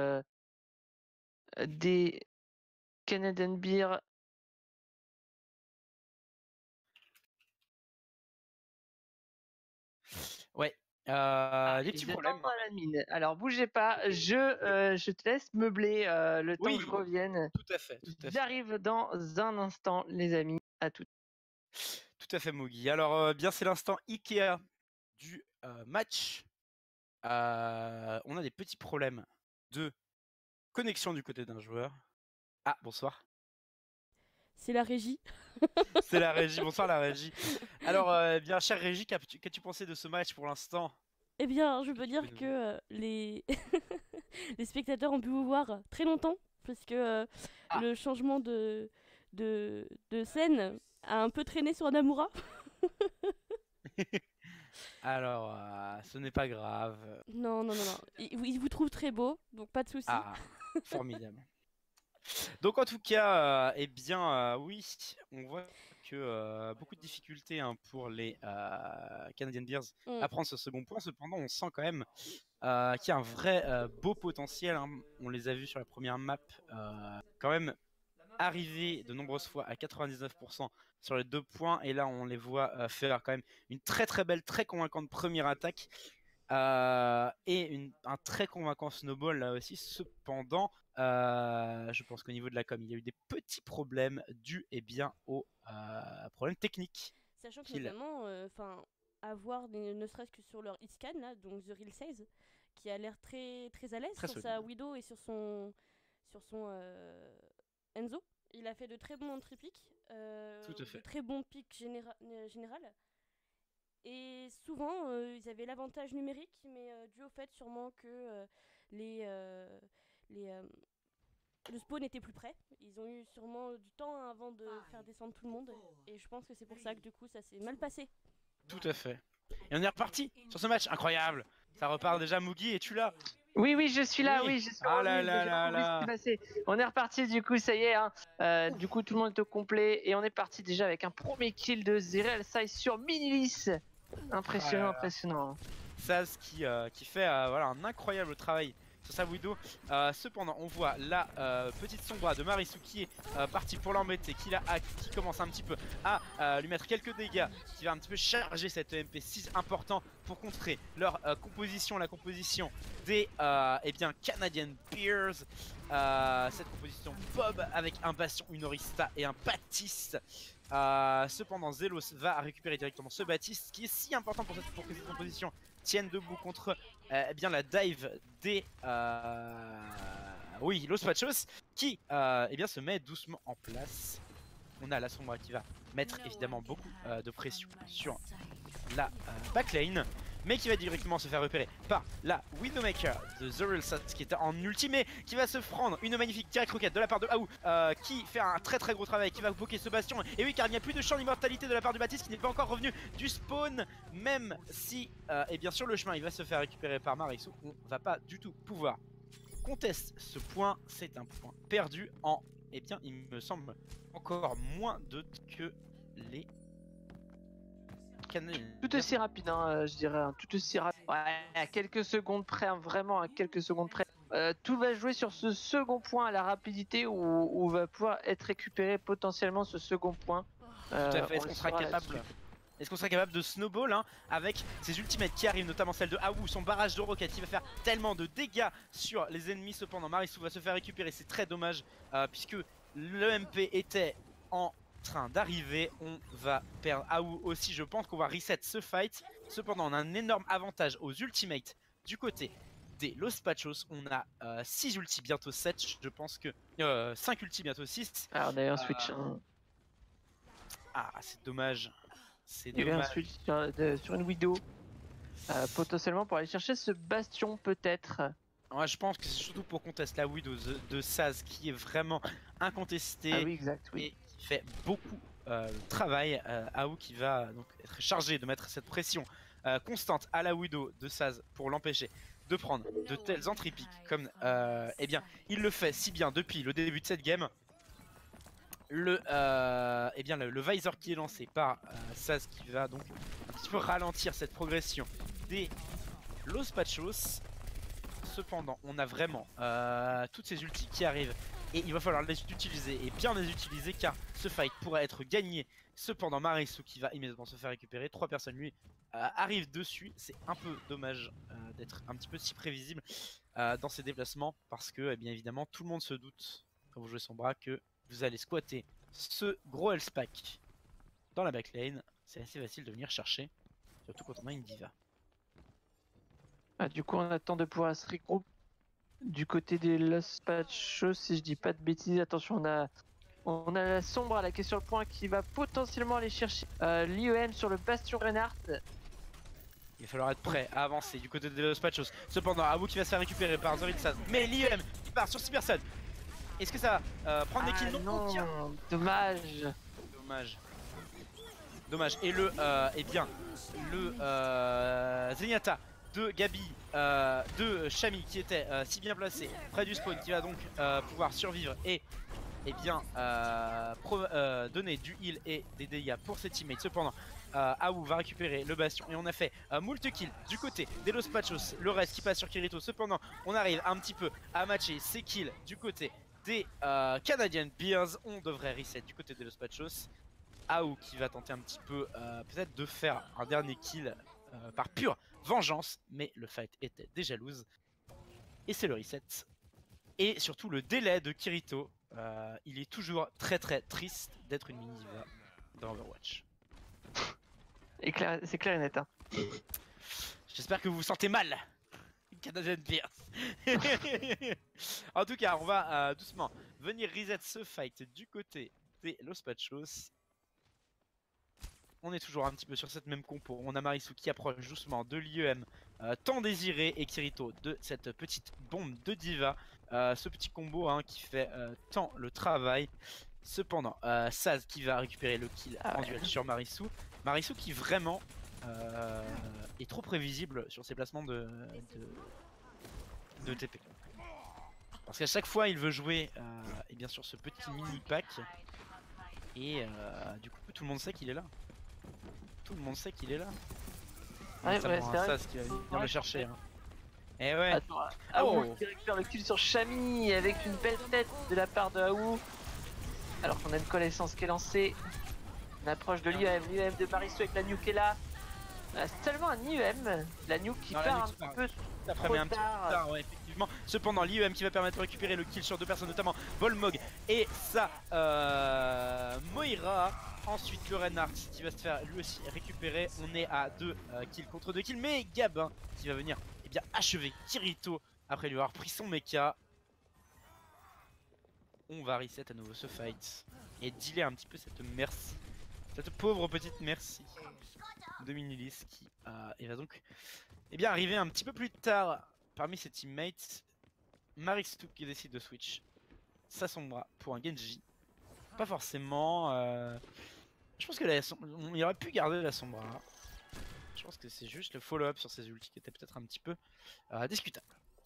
des Canadian Beer. Ouais, des petits problèmes. Dans la mine. Alors bougez pas, je te laisse meubler le temps que je revienne. Tout à fait. J'arrive dans un instant, les amis. À tout. Tout à fait, Mogi. Alors, bien, c'est l'instant Ikea du match. On a des petits problèmes de connexion du côté d'un joueur. Ah, bonsoir. C'est la régie. C'est la régie. Bonsoir, la régie. Alors, bien, chère régie, qu'as-tu pensé de ce match pour l'instant? Eh bien, je peux dire que les... les spectateurs ont pu vous voir très longtemps, parce que le changement de scène a un peu traîné sur Namura. Alors, ce n'est pas grave. Non. Il vous trouve très beau, donc pas de soucis. Ah, formidable. Donc en tout cas, eh bien, oui, on voit que beaucoup de difficultés hein, pour les Canadian Beers à prendre ce second point. Cependant, on sent quand même qu'il y a un vrai beau potentiel. Hein. On les a vus sur la première map, quand même arriver de nombreuses fois à 99% sur les 2 points. Et là, on les voit faire quand même une très très belle, très convaincante première attaque. Et un très convaincant snowball là aussi. Cependant, je pense qu'au niveau de la com, il y a eu des petits problèmes dus eh bien, aux problèmes techniques. Sachant que notamment, avoir ne serait-ce que sur leur hitscan, là, donc The Real 16, qui a l'air très, très à l'aise sur sa Widow et sur son Enzo. Il a fait de très bons entry-picks, de très bons pics général. Et souvent, ils avaient l'avantage numérique, mais dû au fait sûrement que le spawn était plus près. Ils ont eu sûrement du temps avant de faire descendre tout le monde. Et je pense que c'est pour ça que du coup, ça s'est mal passé. Tout à fait. Et on est reparti sur ce match incroyable. Ça repart déjà, Mugi, es-tu là? Oui, je suis là, oui, je suis là. On est reparti du coup, ça y est. Hein. Du coup, tout le monde est au complet. Et on est parti déjà avec un premier kill de Zerel Size sur Minilis. Impressionnant. Saz qui fait voilà, un incroyable travail sur sa Widow. Cependant, on voit la petite Sombra de Marisu qui est partie pour l'embêter, qui commence un petit peu à lui mettre quelques dégâts, qui va un petit peu charger cette MP6 important pour contrer leur composition, la composition des eh bien, Canadian Beers. Cette composition Bob avec un Bastion, une Orista et un Baptiste. Cependant, Zelos va récupérer directement ce Baptiste qui est si important pour que cette composition tienne debout contre eh bien, la dive des Los Pachos qui eh bien, se met doucement en place. On a la Sombra qui va mettre évidemment beaucoup de pression sur la backlane. mais qui va directement se faire repérer par la Widowmaker de The Real Sats qui était en ultimé, qui va se prendre une magnifique direct rocket de la part de Aou, qui fait un très gros travail, qui va bloquer ce bastion. Et oui, car il n'y a plus de champ d'immortalité de la part du Baptiste qui n'est pas encore revenu du spawn, même si, et bien sûr, le chemin il va se faire récupérer par Marissou. On va pas du tout pouvoir contester ce point, c'est un point perdu en, eh bien, il me semble encore moins de que les Canadiens. Tout aussi rapide, hein, je dirais, hein, tout aussi rapide. Ouais, à quelques secondes près, hein, vraiment à quelques secondes près. Tout va jouer sur ce second point, à la rapidité où va pouvoir être récupéré potentiellement ce second point. Tout à fait. Est-ce qu'on sera capable de snowball hein, avec ces ultimates qui arrivent, notamment celle de Aou, son barrage de roquettes qui va faire tellement de dégâts sur les ennemis. Cependant, Marissou va se faire récupérer, c'est très dommage puisque le MP était en train d'arriver. On va perdre Aou aussi, je pense qu'on va reset ce fight. Cependant, on a un énorme avantage aux ultimates du côté des Los Pachos. On a 6 ultis, bientôt 7, je pense que 5 ultis, bientôt 6. Alors d'ailleurs, switch. Hein. Ah, c'est dommage. C'est Il y avait un switch sur une Widow, potentiellement pour aller chercher ce bastion peut-être. Ouais, je pense que c'est surtout pour contester la Widow de Saz qui est vraiment incontestée. Ah oui, exact, oui. Et qui fait beaucoup de travail. Aou qui va donc être chargé de mettre cette pression constante à la Widow de Saz pour l'empêcher de prendre de telles entrées piques comme eh bien il le fait si bien depuis le début de cette game. Eh bien, le visor qui est lancé par Saz qui va donc un petit peu ralentir cette progression des Los Pachos. Cependant, on a vraiment toutes ces ultis qui arrivent et il va falloir les utiliser et bien les utiliser car ce fight pourrait être gagné. Cependant, Marissou qui va immédiatement se faire récupérer, 3 personnes lui arrivent dessus. C'est un peu dommage d'être un petit peu si prévisible dans ses déplacements parce que bien évidemment tout le monde se doute quand vous jouez son bras que vous allez squatter ce gros Hellspack dans la backlane. C'est assez facile de venir chercher, surtout quand on a une diva. Du coup, on attend de pouvoir se regrouper du côté des Los Pachos, si je dis pas de bêtises. Attention, on a la sombre là qui est sur le point qui va potentiellement aller chercher l'IEM sur le bastion Reinhardt. Il va falloir être prêt à avancer du côté des Los Pachos. Cependant, Abu qui va se faire récupérer par Zorilsaz. Mais l'IEM qui part sur 6 personnes. Est-ce que ça va prendre des kills? Non, dommage. Dommage. Et eh bien, le Zenyatta de Gabi, de Shami qui était si bien placé près du spawn, qui va donc pouvoir survivre et bien donner du heal et des dégâts pour ses teammates. Cependant, Aou va récupérer le bastion et on a fait moult kills du côté des Los Pachos. Le reste qui passe sur Kirito. Cependant, on arrive un petit peu à matcher ses kills du côté des Canadian Bears. On devrait reset du côté des Los Pachos. Aou qui va tenter un petit peu peut-être de faire un dernier kill par pure vengeance, mais le fight était déjà loose et c'est le reset. Et surtout le délai de Kirito, il est toujours très triste d'être une mini diva dans Overwatch. C'est clair et net. Hein. J'espère que vous vous sentez mal, Canadian Bears. En tout cas, on va doucement venir reset ce fight du côté des Los Pachos. On est toujours un petit peu sur cette même compo. On a Marissou qui approche doucement de l'IEM tant désiré et Kirito de cette petite bombe de diva. Ce petit combo hein, qui fait tant le travail. Cependant, Saz qui va récupérer le kill en duel sur Marissou. Marissou qui vraiment est trop prévisible sur ses placements de TP. Parce qu'à chaque fois il veut jouer et bien sûr ce petit mini pack. Et du coup tout le monde sait qu'il est là. Tout le monde sait qu'il est là. Ouais, ça prend un Saz qui va venir le chercher. Hein. Et ouais. Attends, Aou qui récupère le kill sur Shami avec une belle tête de la part de Aou. Alors qu'on a une connaissance qui est lancée. On approche de l'IEM de Marissou avec la nuke qui est là. Seulement un IEM, la nuke qui part un petit peu trop tard. Ouais, effectivement. Cependant, l'IEM qui va permettre de récupérer le kill sur 2 personnes, notamment Volmog et sa Moira. Ensuite, le Reinhardt qui va se faire lui aussi récupérer. On est à 2 kills contre 2 kills, mais Gabin qui va venir bien achever Kirito après lui avoir pris son mecha. On va reset à nouveau ce fight et dealer un petit peu cette merci Cette pauvre petite merci de Minilis qui va donc arriver un petit peu plus tard parmi ses teammates. Maristu qui décide de switch sa Sombra pour un Genji. Pas forcément. Je pense que il aurait pu garder la Sombra. Je pense que c'est juste le follow-up sur ses ultis qui était peut-être un petit peu discutable.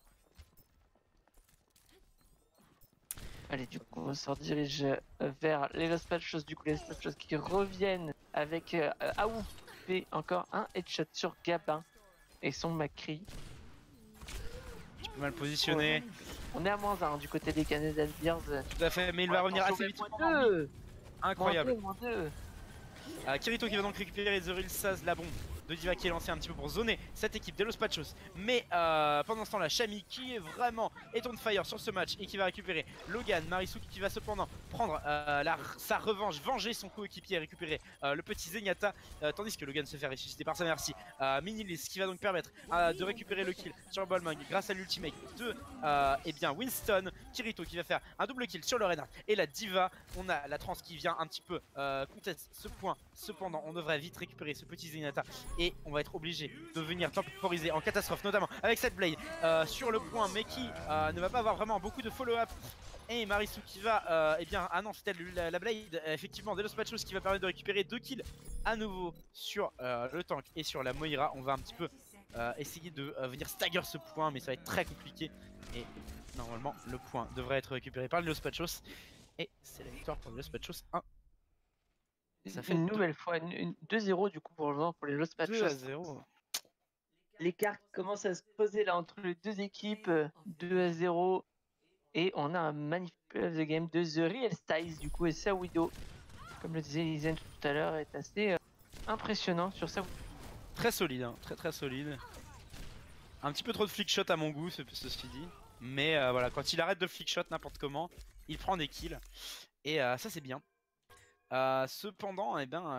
Allez, du coup, on se redirige vers les Lost Patchos. Du coup, les Lost Patchos qui reviennent avec Aou fait encore un headshot sur Gabin et son Macri. Tu peux mal positionner. On est à -1 du côté des Canadian Bears. Tout à fait, mais il va revenir assez vite. Incroyable. Kirito qui va donc récupérer The Real Saz, la bombe de D.Va qui est lancée un petit peu pour zoner cette équipe des Los Pachos. Mais pendant ce temps là, Shami qui est vraiment on fire sur ce match et qui va récupérer Logan. Marisu qui va cependant prendre sa revanche, venger son coéquipier et récupérer le petit Zenyatta, tandis que Logan se fait ressusciter par sa merci. Minilis qui va donc permettre de récupérer le kill sur Bolmang grâce à l'ultimate de Winston. Kirito qui va faire un double kill sur le Reinhardt et la D.Va. On a la trans qui vient un petit peu conteste ce point. Cependant, on devrait vite récupérer ce petit Zenyatta et on va être obligé de venir temporiser en catastrophe, notamment avec cette Blade sur le point, mais qui ne va pas avoir vraiment beaucoup de follow-up. Et Marisu qui va, ah non, c'était la Blade, effectivement, Delos Pachos qui va permettre de récupérer 2 kills à nouveau sur le tank et sur la Moira. On va un petit peu essayer de venir stagger ce point, mais ça va être très compliqué. Et normalement, le point devrait être récupéré par les Los Pachos. Et c'est la victoire pour les Los Pachos 1. Ça fait une nouvelle fois 2-0 du coup pour le moment pour les Los Pachos. 2-0. L'écart commence à se poser là entre les deux équipes, 2-0. Et on a un magnifique play of the game de The Real Styles du coup et sa Widow. Comme le disait Lizen tout à l'heure, est assez impressionnant sur sa. Très solide, hein. Très solide. Un petit peu trop de flickshot à mon goût, ceci dit. Mais voilà, quand il arrête de flickshot n'importe comment, il prend des kills. Et ça c'est bien. Cependant,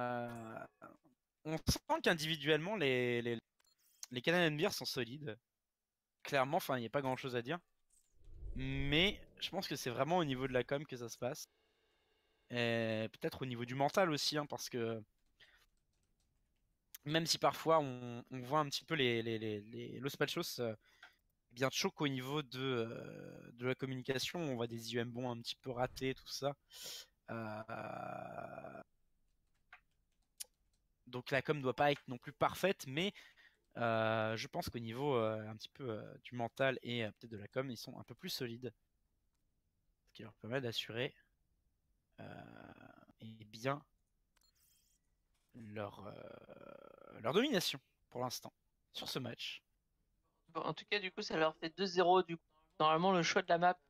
on sent qu'individuellement les Canadian Bears sont solides. Clairement, enfin, il n'y a pas grand chose à dire. Mais je pense que c'est vraiment au niveau de la com que ça se passe. Et peut-être au niveau du mental aussi, hein, parce que même si parfois on voit un petit peu les Los Pachos bien choquent au niveau de la communication, on voit des IEM bons un petit peu ratés, tout ça. Donc la com doit pas être non plus parfaite, mais je pense qu'au niveau un petit peu du mental et peut-être de la com, ils sont un peu plus solides. Ce qui leur permet d'assurer bien leur domination pour l'instant sur ce match. Bon, en tout cas, du coup, ça leur fait 2-0. Du coup, normalement, le choix de la map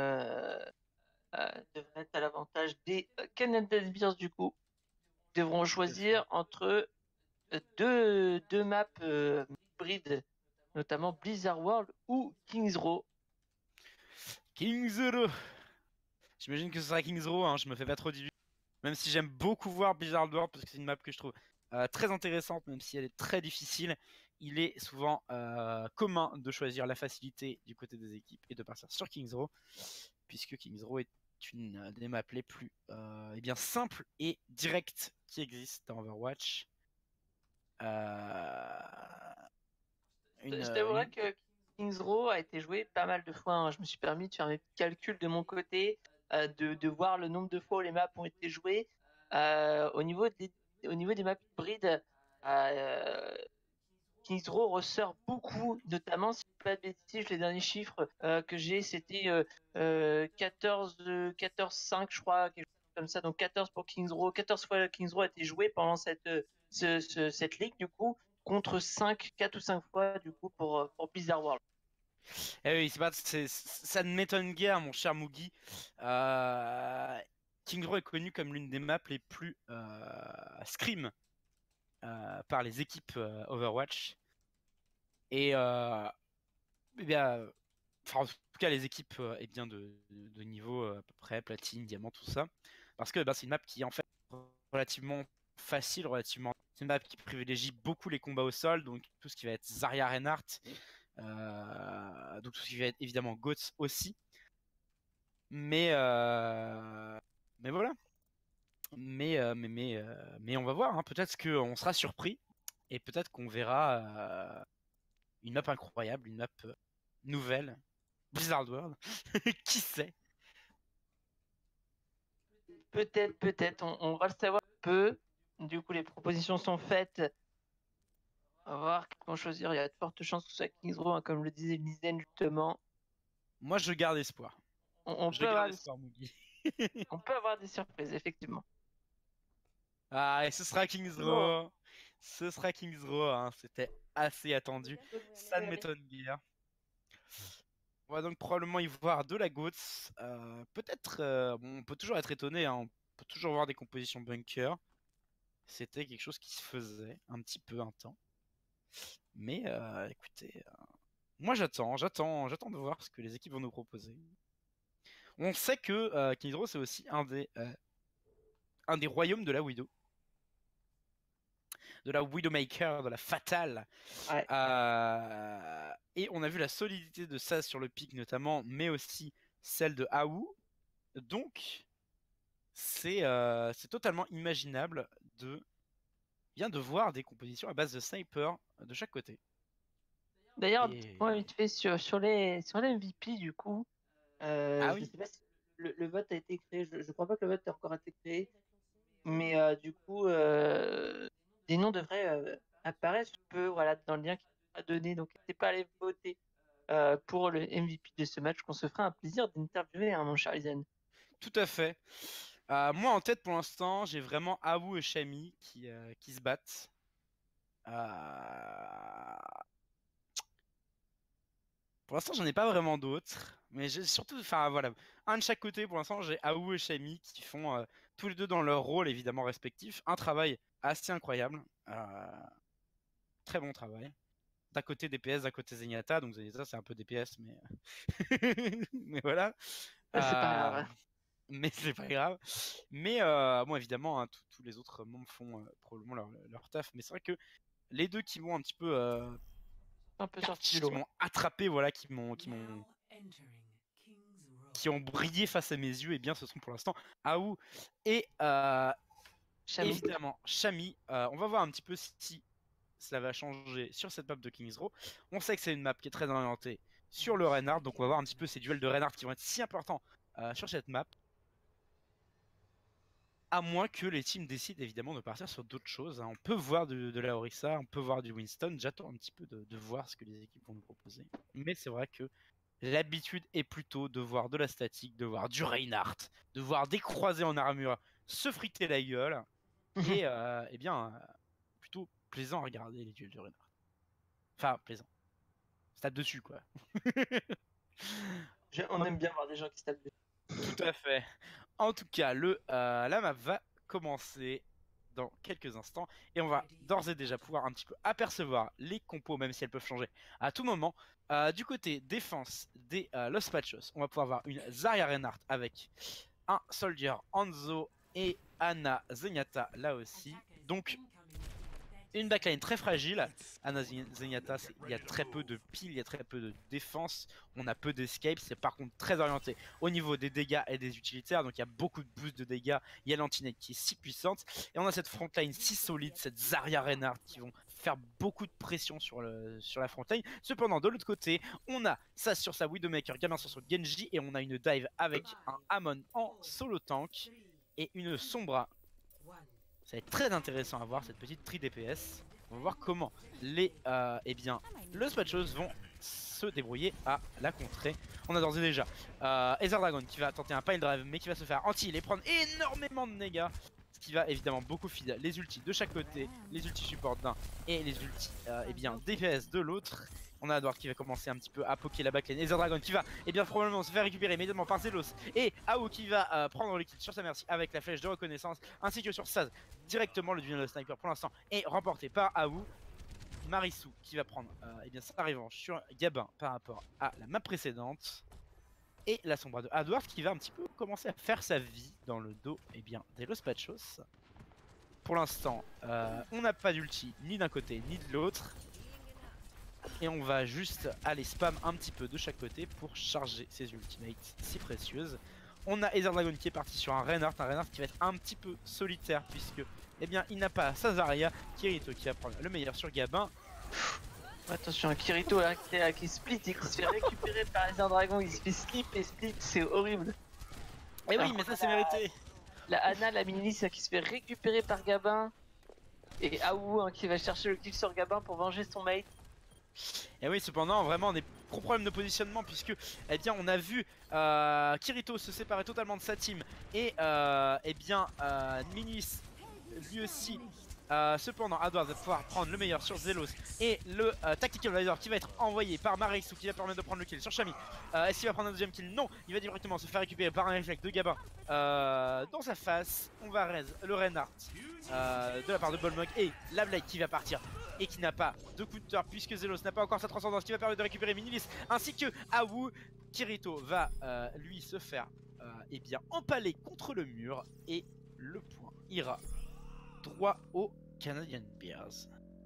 devrait être à l'avantage des Canadian Bears. Du coup, ils devront choisir entre deux maps hybrides, notamment Blizzard World ou Kings Row. Kings Row. J'imagine que ce sera Kings Row, hein, je me fais pas trop d'illusions. Même si j'aime beaucoup voir Blizzard World parce que c'est une map que je trouve très intéressante, même si elle est très difficile. Il est souvent commun de choisir la facilité du côté des équipes et de partir sur Kings Row, puisque Kings Row est une des maps les plus simples et directes qui existent dans Overwatch. Je t'avouerais que Kings Row a été joué pas mal de fois. Hein. Je me suis permis de faire mes petits calculs de mon côté, de voir le nombre de fois où les maps ont été jouées. Au niveau des maps hybrides, Kings Row ressort beaucoup, notamment si je ne dis pas de bêtises, les derniers chiffres que j'ai, c'était 14-5, je crois, quelque chose comme ça. Donc 14 pour Kings Row, 14 fois Kings Row a été joué pendant cette ligue, du coup, contre 4 ou 5 fois, du coup, pour Blizzard World. Eh oui, ça ne m'étonne guère, mon cher Mugi. Kings Row est connu comme l'une des maps les plus scrim par les équipes Overwatch. Et en tout cas, les équipes de niveau à peu près, platine, diamant, tout ça. Parce que c'est une map qui est en fait relativement facile, c'est une map qui privilégie beaucoup les combats au sol, donc tout ce qui va être Zarya Reinhardt, donc tout ce qui va être évidemment Goats aussi. Mais voilà. Mais on va voir, hein. Peut-être qu'on sera surpris et peut-être qu'on verra une map incroyable, une map nouvelle, Blizzard World, qui sait. Peut-être, on va le savoir peu. Du coup, les propositions sont faites. On va voir comment choisir. Il y a de fortes chances que ce soit Kings Row, hein, comme le disait Lizen justement. Moi, je garde espoir. On Je peut avoir garde espoir, Mugi. on peut avoir des surprises, effectivement. Ah, et ce sera Kings Row. Ce sera Kings Row, hein. C'était assez attendu. Ça ne m'étonne guère. On va donc probablement y voir de la GOATS. Peut-être, bon, on peut toujours être étonné, hein. On peut toujours voir des compositions bunker. C'était quelque chose qui se faisait un petit peu un temps. Mais écoutez, moi j'attends de voir ce que les équipes vont nous proposer. On sait que Kings Row c'est aussi un des royaumes de la Widow. De la Widowmaker, de la Fatale. Ouais. Et on a vu la solidité de ça sur le pic notamment, mais aussi celle de Aou. Donc, c'est totalement imaginable de voir des compositions à base de sniper de chaque côté. D'ailleurs, Et- point vite fait sur les MVP du coup. Ah Je oui. sais pas si le vote a été créé. Je crois pas que le vote a encore été créé. Mais du coup, des noms devraient apparaître voilà, dans le lien qui sera donné. Donc, n'hésitez pas à aller voter pour le MVP de ce match, qu'on se fera un plaisir d'interviewer, hein, mon cher Lizen. Tout à fait. Moi en tête pour l'instant, j'ai vraiment Awu et Shami qui se battent. Pour l'instant, j'en ai pas vraiment d'autres. Mais j'ai surtout, enfin voilà, un de chaque côté pour l'instant, j'ai Awu et Shami qui font tous les deux dans leur rôle évidemment respectif un travail assez incroyable. Très bon travail. D'un côté DPS, d'un côté Zenyatta. Donc Zenyatta c'est un peu DPS, mais mais voilà. C'est pas grave. Mais c'est pas grave. Mais bon, évidemment, hein, tous les autres membres font probablement leur taf. Mais c'est vrai que les deux qui m'ont un petit peu Un peu sorti du qui lot. m'ont attrapé, voilà, qui ont brillé face à mes yeux, et bien ce sont pour l'instant Aou et Shami. évidemment Shami. On va voir un petit peu si cela va changer sur cette map de Kings Row. On sait que c'est une map qui est très orientée sur le Reinhardt, donc on va voir un petit peu ces duels de Reinhardt qui vont être si importants sur cette map. À moins que les teams décident évidemment de partir sur d'autres choses, hein. On peut voir de la Orisa, on peut voir du Winston. J'attends un petit peu de voir ce que les équipes vont nous proposer. Mais c'est vrai que l'habitude est plutôt de voir de la statique, de voir du Reinhardt, de voir des croisés en armure se friter la gueule. Et eh bien, plutôt plaisant à regarder les duels de Reinhardt. Enfin, plaisant. Se tape dessus, quoi. On aime bien voir des gens qui se tapent dessus. Tout à fait. En tout cas, la map va commencer dans quelques instants et on va d'ores et déjà pouvoir un petit peu apercevoir les compos, même si elles peuvent changer à tout moment. Du côté défense des Los Pachos, on va pouvoir voir une Zarya Reinhardt avec un Soldier Hanzo et Ana Zenyatta là aussi. Donc une backline très fragile. Ana Zenyatta, il y a très peu de piles, il y a très peu de défense, on a peu d'escape, c'est par contre très orienté au niveau des dégâts et des utilitaires, donc il y a beaucoup de boosts de dégâts, il y a l'anti-net qui est si puissante, et on a cette frontline si solide, cette Zarya Reinhardt qui vont faire beaucoup de pression sur la frontline. Cependant, de l'autre côté, on a ça sur sa Widowmaker, gamin sur son Genji, et on a une dive avec un Amon en solo tank et une Sombra. Ça va être très intéressant à voir cette petite tri DPS. On va voir comment les Spatchos vont se débrouiller à la contrer. On a d'ores et déjà Ether Dragon qui va tenter un pile drive mais qui va se faire anti et prendre énormément de dégâts. Ce qui va évidemment beaucoup feed les ultis de chaque côté, les ultis support d'un et les ultis DPS de l'autre. On a Edward qui va commencer un petit peu à poker la backlane. Ether Dragon qui va probablement se faire récupérer immédiatement par Zelos. Et Ao qui va prendre le kill sur sa merci avec la flèche de reconnaissance. Ainsi que sur Saz directement. Le duel de sniper pour l'instant est remporté par Ao. Marisou qui va prendre sa revanche sur Gabin par rapport à la map précédente. Et la Sombra de Edward qui va un petit peu commencer à faire sa vie dans le dos des Los Pachos. Pour l'instant, on n'a pas d'ulti ni d'un côté ni de l'autre. Et on va juste aller spam un petit peu de chaque côté pour charger ces ultimates si précieuses. On a Ether Dragon qui est parti sur un Reinhardt qui va être un petit peu solitaire puisque eh bien il n'a pas sa Zarya. Kirito qui va prendre le meilleur sur Gabin. Attention, Kirito là, qui split et qui se fait récupérer par Ether Dragon, il se fait slip et split, c'est horrible. Et oui, mais ça c'est mérité. La Ana, la Minilis qui se fait récupérer par Gabin. Et Aou qui va chercher le kill sur Gabin pour venger son mate. Et oui, cependant, vraiment des gros problèmes de positionnement puisque eh bien on a vu Kirito se séparer totalement de sa team et eh bien Minis lui aussi. Cependant, Adward va pouvoir prendre le meilleur sur Zelos et le Tactical Visor qui va être envoyé par Marixou qui va permettre de prendre le kill sur Shami. Est-ce qu'il va prendre un deuxième kill? Non, il va directement se faire récupérer par un réflexe de Gabin dans sa face. On va raise le Reinhardt de la part de Bolmog et la Blade qui va partir et qui n'a pas de counter puisque Zelos n'a pas encore sa transcendance qui va permettre de récupérer Minilis ainsi que Awu. Kirito va lui se faire eh bien empaler contre le mur et le point ira droit au Canadian Bears.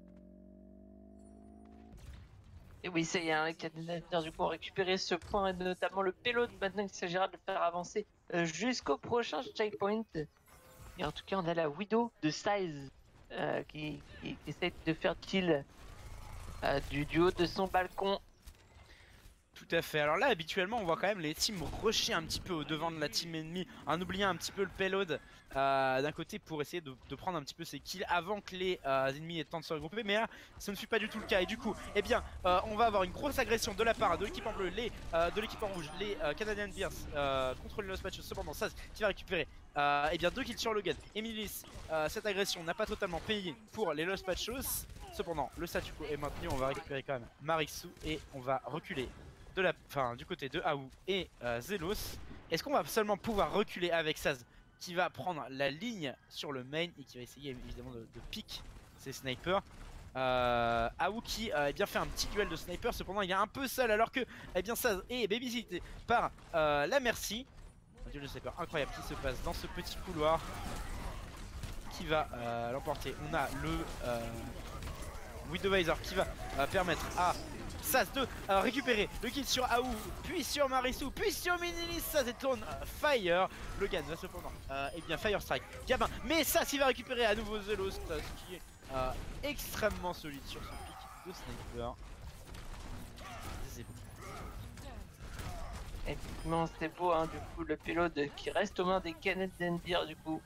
Et oui, ça y est, les Canadian Bears du coup ont récupéré ce point et notamment le payload. Maintenant il s'agira de le faire avancer jusqu'au prochain checkpoint. Et en tout cas, on a la Widow de Size qui essaie de faire kill du haut de son balcon. Tout à fait. Alors là, habituellement, on voit quand même les teams rusher un petit peu au devant de la team ennemie en oubliant un petit peu le payload d'un côté pour essayer de prendre un petit peu ses kills avant que les ennemis aient le temps de se regrouper. Mais là, ce ne fut pas du tout le cas. Et du coup, eh bien, on va avoir une grosse agression de la part de l'équipe en bleu, de l'équipe en rouge, les Canadian Bears contre les Lost Patchos. Cependant, ça qui va récupérer eh bien 2 kills sur Logan. Emilis, cette agression n'a pas totalement payé pour les Lost Patchos. Cependant, le statu quo est maintenu. On va récupérer quand même Marixou et on va reculer du côté de Aou et Zelos. Est-ce qu'on va seulement pouvoir reculer avec Saz qui va prendre la ligne sur le main et qui va essayer évidemment de pick ses snipers. Aou qui eh bien fait un petit duel de sniper, cependant il est un peu seul alors que eh bien Saz est babysité par la Mercy. Un duel de sniper incroyable qui se passe dans ce petit couloir qui va l'emporter. On a le Widowvisor qui va permettre à Saz de récupérer le kill sur Aou, puis sur Marissou, puis sur Minilis. Saz est on fire. Logan va cependant eh bien Fire Strike Gabin, mais Saz il va récupérer à nouveau Zelos qui est extrêmement solide sur son pic de sniper. C'est beau. Effectivement c'est beau hein, du coup le payload qui reste aux mains des Canadian Bears du coup.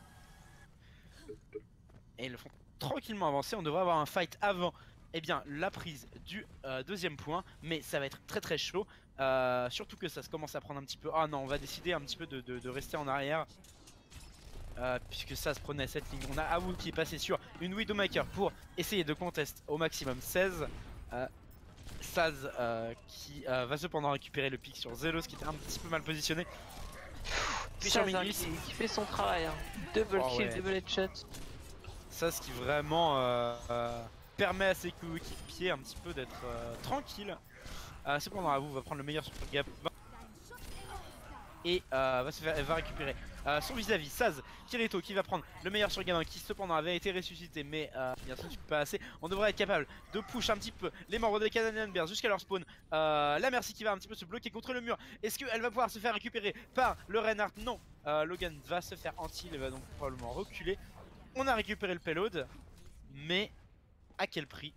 Et ils le font tranquillement avancer, on devrait avoir un fight avant eh bien la prise du deuxième point, mais ça va être très très chaud, surtout que ça se commence à prendre un petit peu. Ah non, on va décider un petit peu de rester en arrière puisque ça se prenait cette ligne. On a Awu qui est passé sur une Widowmaker pour essayer de contest au maximum 16. Saz qui va cependant récupérer le pic sur Zelos qui était un petit peu mal positionné. Puis sur Minilis qui fait son travail hein. Double kill, double headshot. Saz qui vraiment permet à ses coéquipiers un petit peu d'être tranquille. Cependant Awu va prendre le meilleur sur Gabin et va récupérer son vis-à-vis. Saz, Kirito qui va prendre le meilleur sur Gabin qui cependant avait été ressuscité mais bien sûr pas assez. On devrait être capable de push un petit peu les membres des Canadian Bears jusqu'à leur spawn. La Mercy qui va un petit peu se bloquer contre le mur. Est-ce qu'elle va pouvoir se faire récupérer par le Reinhardt? Non. Logan va se faire anti, il va donc probablement reculer. On a récupéré le payload, mais à quel prix?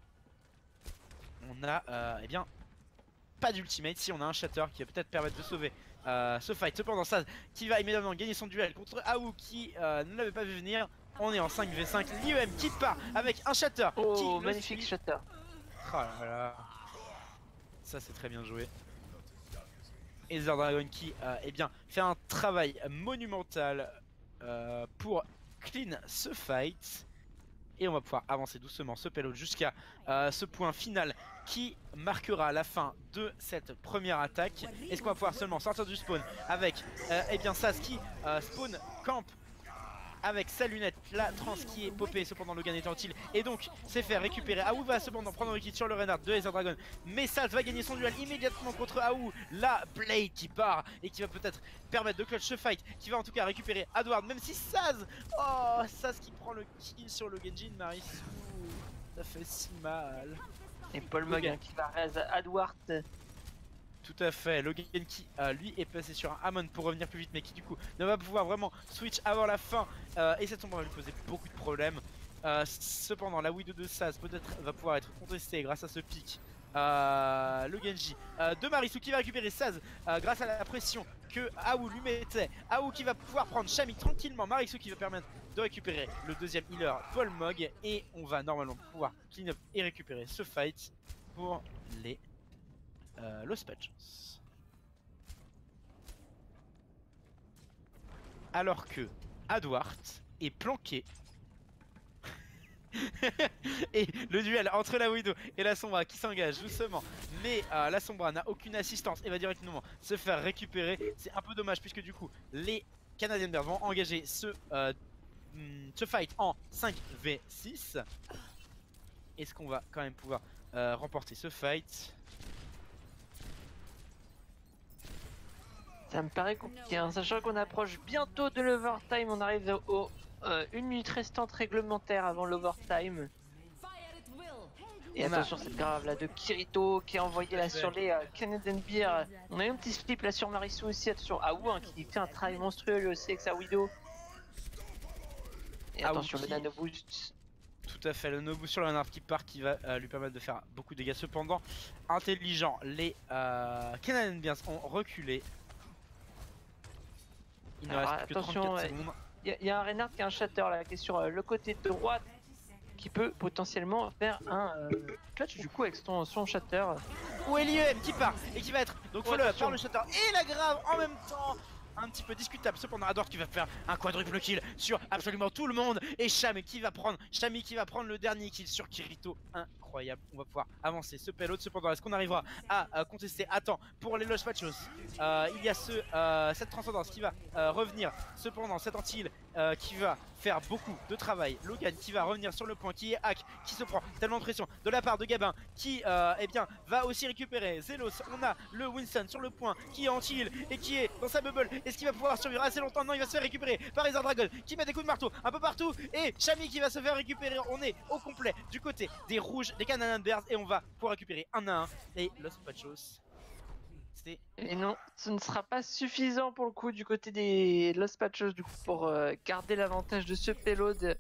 On a eh bien pas d'ultimate. Si on a un shatter qui va peut-être permettre de sauver ce fight. Cependant Saz qui va immédiatement gagner son duel contre Awu qui ne l'avait pas vu venir. On est en 5v5. L'IEM qui part avec un shatter. Oh magnifique shatter. Oh là là. Ça c'est très bien joué. Et Ether Dragon qui eh bien fait un travail monumental pour clean ce fight. Et on va pouvoir avancer doucement ce payload jusqu'à ce point final qui marquera la fin de cette première attaque. Est-ce qu'on va pouvoir seulement sortir du spawn avec eh bien Saz qui spawn camp avec sa lunette, la trans qui est popée, cependant Logan est en tilt et donc c'est fait récupérer. Awu va cependant prendre le kill sur le Reinhardt de Ether Dragon, mais Saz va gagner son duel immédiatement contre Awu. La Blade qui part et qui va peut-être permettre de clutch ce fight, qui va en tout cas récupérer Adward, même si Saz, oh Saz qui prend le kill sur le Genjin Marissou, ça fait si mal. Et Paul Mogan qui va raise Adward Tout à fait, Logan qui lui est passé sur un Amon pour revenir plus vite, mais qui du coup ne va pouvoir vraiment switch avant la fin, et cette sombre va lui poser beaucoup de problèmes. Cependant, la Widow de Saz peut-être va pouvoir être contestée grâce à ce pic. Le Genji de Marisu qui va récupérer Saz grâce à la pression que Aou lui mettait. Aou qui va pouvoir prendre Shami tranquillement. Marisu qui va permettre de récupérer le deuxième healer Paul Mog. Et on va normalement pouvoir clean up et récupérer ce fight pour les Los Patchos. Alors que Adwart est planqué. Et le duel entre la Widow et la Sombra qui s'engage doucement, mais la Sombra n'a aucune assistance et va directement se faire récupérer. C'est un peu dommage puisque du coup les Canadiens Bears vont engager ce fight en 5v6. Est-ce qu'on va quand même pouvoir remporter ce fight? Ça me paraît compliqué, hein, sachant qu'on approche bientôt de l'overtime, on arrive au 1 minute restante réglementaire avant l'overtime. Et attention cette grave là de Kirito qui a envoyé là sur les Canadian Beer. On a eu un petit slip là sur Marisu aussi, attention Aou hein, qui fait un travail monstrueux lui aussi avec sa Widow. Et attention le nano boost. Tout à fait, le no boost sur le Renard qui part qui va lui permettre de faire beaucoup de dégâts. Cependant, intelligent, les Canadian Bears ont reculé. Il ne reste plus que 34 secondes. Il y a un Reinhardt qui a un shatter là qui est sur le côté droit qui peut potentiellement faire un clutch du coup avec son shatter. Où est l'IEM qui part et qui va être donc follow up par le shatter et la grave en même temps. Un petit peu discutable, cependant Adwart qui va faire un quadruple kill sur absolument tout le monde. Et Shami qui va prendre le dernier kill sur Kirito. Incroyable, on va pouvoir avancer ce payload. Cependant, est-ce qu'on arrivera à contester? Attends, pour les Los Patchos, il y a cette transcendance qui va revenir. Cependant, cet anti-heal qui va faire beaucoup de travail. Logan qui va revenir sur le point, qui est hack, qui se prend tellement de pression de la part de Gabin, qui eh bien, va aussi récupérer Zelos. On a le Winston sur le point, qui est anti-heal et qui est dans sa bubble. Est-ce qu'il va pouvoir survivre assez longtemps? Non, il va se faire récupérer par Ezra Dragon, qui met des coups de marteau un peu partout. Et Shami qui va se faire récupérer. On est au complet du côté des rouges, des Canadian Bears, et on va pouvoir récupérer 1 à 1 et Los Patchos. Et non, ce ne sera pas suffisant pour le coup du côté des Los Patchos du coup pour garder l'avantage de ce payload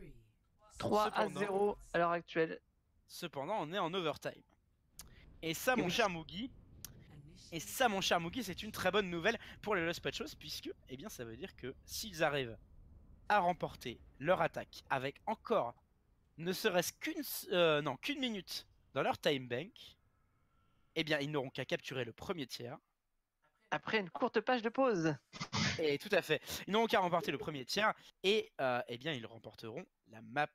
3-0 à l'heure actuelle. Cependant, on est en overtime. Et ça, mon cher Mugi, c'est une très bonne nouvelle pour les Los Patchos puisque, eh bien, ça veut dire que s'ils arrivent à remporter leur attaque avec encore ne serait-ce qu'une minute dans leur time bank, eh bien, ils n'auront qu'à capturer le premier tiers. Après une courte page de pause. Et tout à fait. Ils n'auront qu'à remporter le premier tiers et eh bien, ils remporteront la map.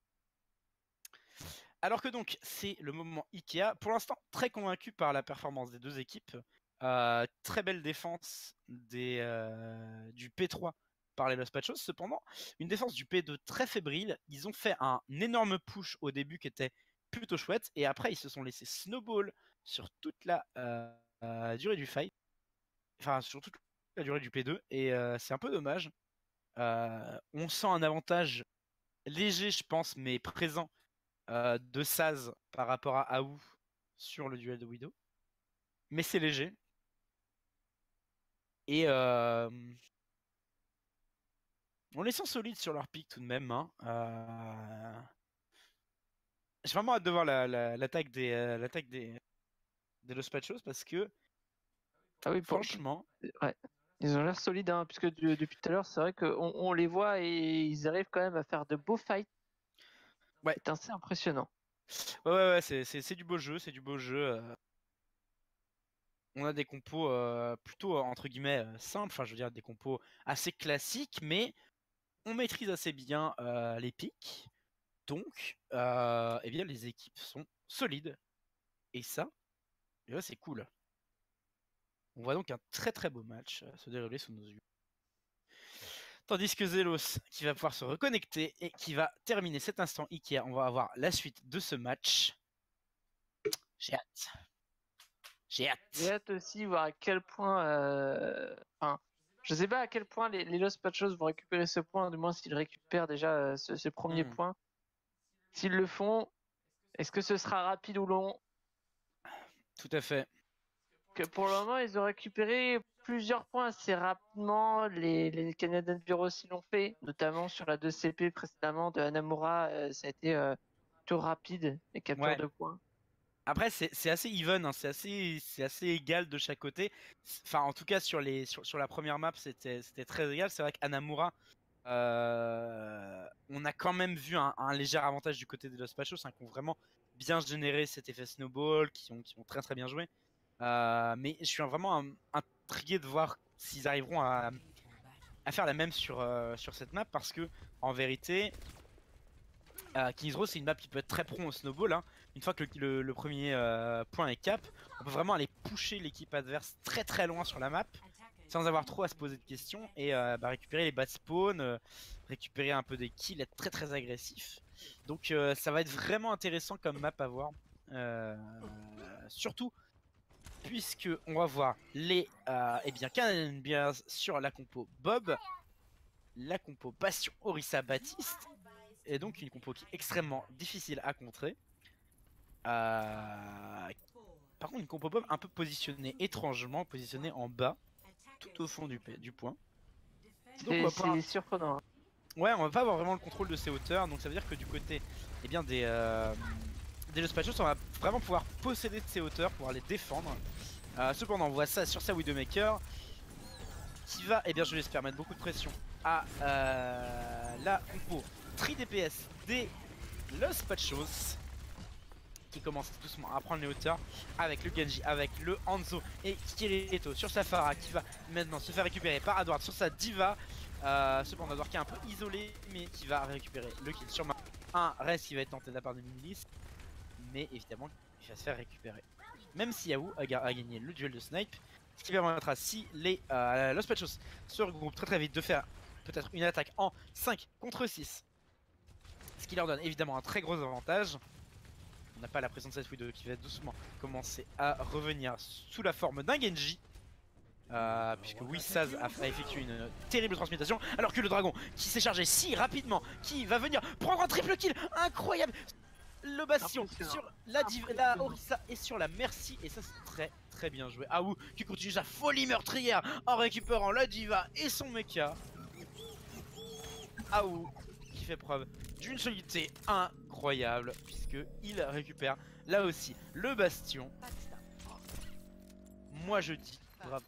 Alors que donc, c'est le moment Ikea. Pour l'instant, très convaincu par la performance des deux équipes. Très belle défense du P3 par les Los Patchos. Cependant, une défense du P2 très fébrile. Ils ont fait un énorme push au début qui était plutôt chouette. Et après, ils se sont laissés snowball sur toute la durée du fight. Enfin, sur toute la durée du P2. Et c'est un peu dommage. On sent un avantage léger, je pense, mais présent de Saz par rapport à Aou sur le duel de Widow. Mais c'est léger. Et on les sent solides sur leur pick tout de même. Hein. J'ai vraiment hâte de voir l'attaque des Los Patchos parce que franchement... Ouais. Ils ont l'air solides, hein, puisque depuis tout à l'heure, c'est vrai qu'on les voit et ils arrivent quand même à faire de beaux fights. Ouais. C'est assez impressionnant. Ouais, c'est du beau jeu, c'est du beau jeu. On a des compos plutôt entre guillemets simples, enfin je veux dire des compos assez classiques, mais on maîtrise assez bien les pics. Donc, eh bien les équipes sont solides. Et ça, c'est cool. On voit donc un très très beau match se dérouler sous nos yeux. Tandis que Zelos qui va pouvoir se reconnecter et qui va terminer cet instant Ikea. On va avoir la suite de ce match. J'ai hâte. J'ai hâte aussi voir à quel point... Enfin, je sais pas à quel point les Los Patchos vont récupérer ce point, du moins s'ils récupèrent déjà ce premier point. S'ils le font, est-ce que ce sera rapide ou long? Tout à fait. Donc pour le moment, ils ont récupéré plusieurs points assez rapidement. Les Canadiens Bureau aussi l'ont fait, notamment sur la 2CP précédemment de Hanamura. Ça a été plutôt rapide, les captures Ouais. de points. Après, c'est assez even, hein, c'est assez égal de chaque côté. Enfin, en tout cas, sur la première map, c'était très égal. C'est vrai qu'Hanamura, on a quand même vu un léger avantage du côté des Los Pachos, hein, qui ont vraiment bien généré cet effet snowball, qui ont très très bien joué. Mais je suis vraiment intrigué de voir s'ils arriveront à faire la même sur cette map, parce que en vérité, Kings Row, c'est une map qui peut être très pro au snowball, hein. Une fois que le premier point est cap, on peut vraiment aller pusher l'équipe adverse très très loin sur la map sans avoir trop à se poser de questions, et récupérer les bad spawns, récupérer un peu des kills, être très très agressif. Donc ça va être vraiment intéressant comme map à voir, surtout puisque on va voir les Canadian Bears sur la compo Bob, la compo Bastion Orisa Baptiste, et donc une compo qui est extrêmement difficile à contrer. Par contre, une compo Bob un peu étrangement positionnée en bas, tout au fond du point. C'est surprenant. Ouais, on va pas avoir vraiment le contrôle de ces hauteurs, donc ça veut dire que du côté des Los Pachos, on va vraiment pouvoir posséder de ces hauteurs, pouvoir les défendre. Cependant, on voit ça sur sa Widowmaker, qui va, je l'espère, mettre beaucoup de pression à la compo Tri DPS des Los Pachos, qui commence doucement à prendre les hauteurs avec le Genji, avec le Hanzo et Kirito sur sa Pharah, qui va maintenant se faire récupérer par Adward sur sa Diva. Cependant, Adward qui est un peu isolé, mais qui va récupérer le kill sur un reste qui va être tenté de la part de Minilis, mais évidemment il va se faire récupérer. Même si Yahoo a gagné le duel de snipe, ce qui permettra, si les Los Pachos se regroupent très très vite, de faire peut-être une attaque en 5 contre 6, ce qui leur donne évidemment un très gros avantage. On n'a pas la présence de cette Widow qui va doucement commencer à revenir sous la forme d'un Genji, puisque oui, Saz a effectué une terrible transmutation, alors que le dragon qui s'est chargé si rapidement, qui va venir prendre un triple kill incroyable, le Bastion sur la Orisa et sur la Merci, et ça c'est très très bien joué. Aou qui continue sa folie meurtrière en récupérant la Diva et son mecha. Aou qui fait preuve d'une solidité incroyable, puisque il récupère là aussi le Bastion. Moi je dis bravo.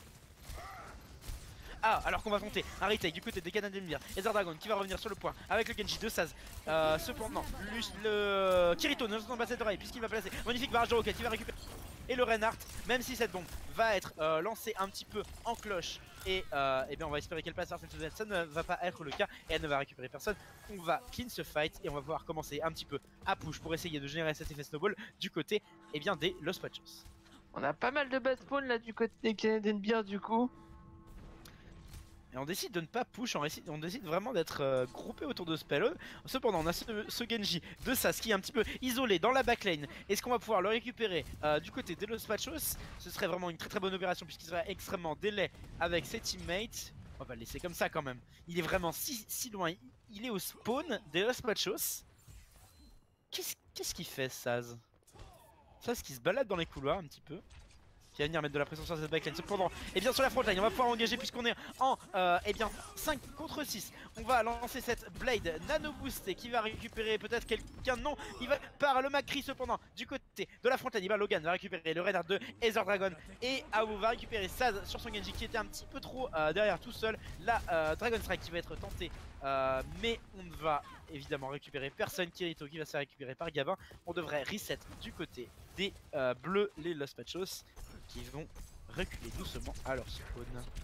Alors qu'on va tenter un retake du côté des Canadiens Bears. Ezra Dragon qui va revenir sur le point avec le Genji de Saz. Cependant, le Kirito ne s'en passe d'oreille, puisqu'il va placer magnifique barrage de roquette qui va récupérer. Et le Reinhardt, même si cette bombe va être lancée un petit peu en cloche, et on va espérer qu'elle passe par cette zone, ça ne va pas être le cas et elle ne va récupérer personne. On va clean ce fight et on va pouvoir commencer un petit peu à push pour essayer de générer cet effet snowball du côté des Los Pachos. On a pas mal de bad spawn là du côté des Canadian Bears du coup. Et on décide de ne pas push, on décide vraiment d'être groupé autour de ce payload. Cependant, on a ce Genji de Sas qui est un petit peu isolé dans la backlane. Est-ce qu'on va pouvoir le récupérer du côté des Los Pachos? Ce serait vraiment une très très bonne opération, puisqu'il serait extrêmement délai avec ses teammates. On va le laisser comme ça quand même. Il est vraiment si loin. Il est au spawn des Los Pachos. Qu'est-ce qu'il fait, Saz? Saz qui se balade dans les couloirs un petit peu, qui va venir mettre de la pression sur cette backline. Cependant, sur la frontline, on va pouvoir engager, puisqu'on est en 5 contre 6. On va lancer cette Blade Nano Boost et qui va récupérer peut-être quelqu'un. Non, il va par le Macri. Cependant, du côté de la frontline, Logan va récupérer le Reinhardt de Ether Dragon, et Aou va récupérer Saz sur son Genji qui était un petit peu trop derrière tout seul. La Dragon Strike qui va être tentée, mais on ne va évidemment récupérer personne. Kirito qui va se faire récupérer par Gabin. On devrait reset du côté des bleus, les Los Pachos, qui vont reculer doucement à leur spawn.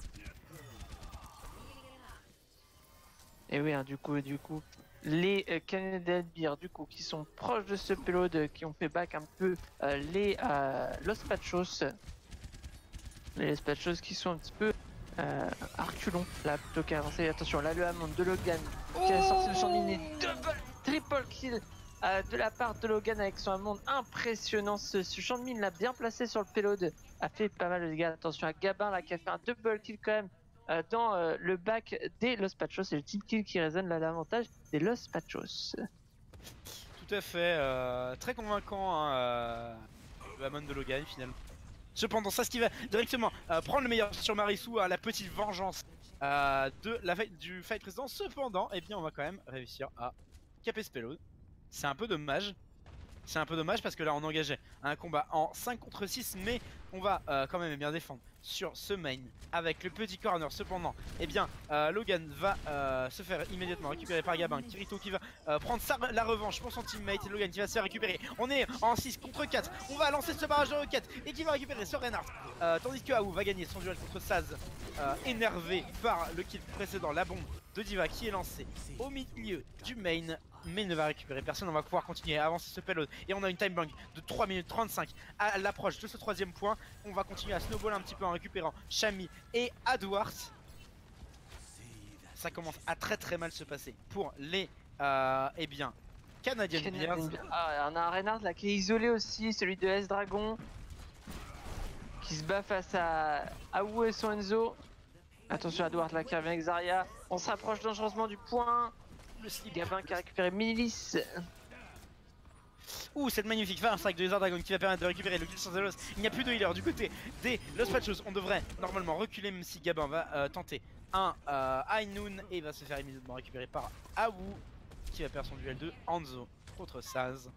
Et oui, du coup, les Canadian Bears du coup qui sont proches de ce payload, qui ont fait back un peu les Los Pachos. Les Los Pachos qui sont un petit peu arculons là plutôt qu'avancés. Attention, là le Hammond de Logan qui a sorti le champ de mine, double triple kill de la part de Logan avec son Hammond impressionnant. Ce champ de mine l'a bien placé sur le payload, a fait pas mal de dégâts. Attention à Gabin là qui a fait un double kill quand même dans le back des Los Pachos. C'est le team kill qui résonne là, l'avantage des Los Pachos. Tout à fait, très convaincant, le Hammond de Logan finalement. Cependant, Sasuke va directement prendre le meilleur sur Marisu à la petite vengeance du fight précédent. Cependant, eh bien, on va quand même réussir à caper ce payload. C'est un peu dommage. C'est un peu dommage parce que là on engageait un combat en 5 contre 6, mais on va quand même bien défendre sur ce main avec le petit corner. Cependant, eh bien Logan va se faire immédiatement récupérer par Gabin. Kirito qui va prendre la revanche pour son teammate. Et Logan qui va se faire récupérer. On est en 6 contre 4. On va lancer ce barrage de roquettes et qui va récupérer ce Reinhardt. Tandis que Aou va gagner son duel contre Saz, énervé par le kill précédent, la bombe de D.Va qui est lancée au milieu du main, mais ne va récupérer personne. On va pouvoir continuer à avancer ce payload et on a une time bank de 3 minutes 35 à l'approche de ce troisième point. On va continuer à snowball un petit peu en récupérant Shami et Adward. Ça commence à très mal se passer pour les eh bien Canadian Bears. Ah, on a un Reinhardt là qui est isolé aussi, celui de S-Dragon qui se bat face à Awu et son Enzo. Attention à Adward là qui revient avec Zarya. On se rapproche dangereusement du point. Gabin qui a récupéré Milice. Ouh, cette magnifique 25 de Lézard Dragon qui va permettre de récupérer le kill sur Zelos. Il n'y a plus de healer du côté des Los Pachos. On devrait normalement reculer, même si Gabin va tenter un High Noon et va se faire immédiatement récupérer par Awu qui va perdre son duel de Hanzo contre Saz.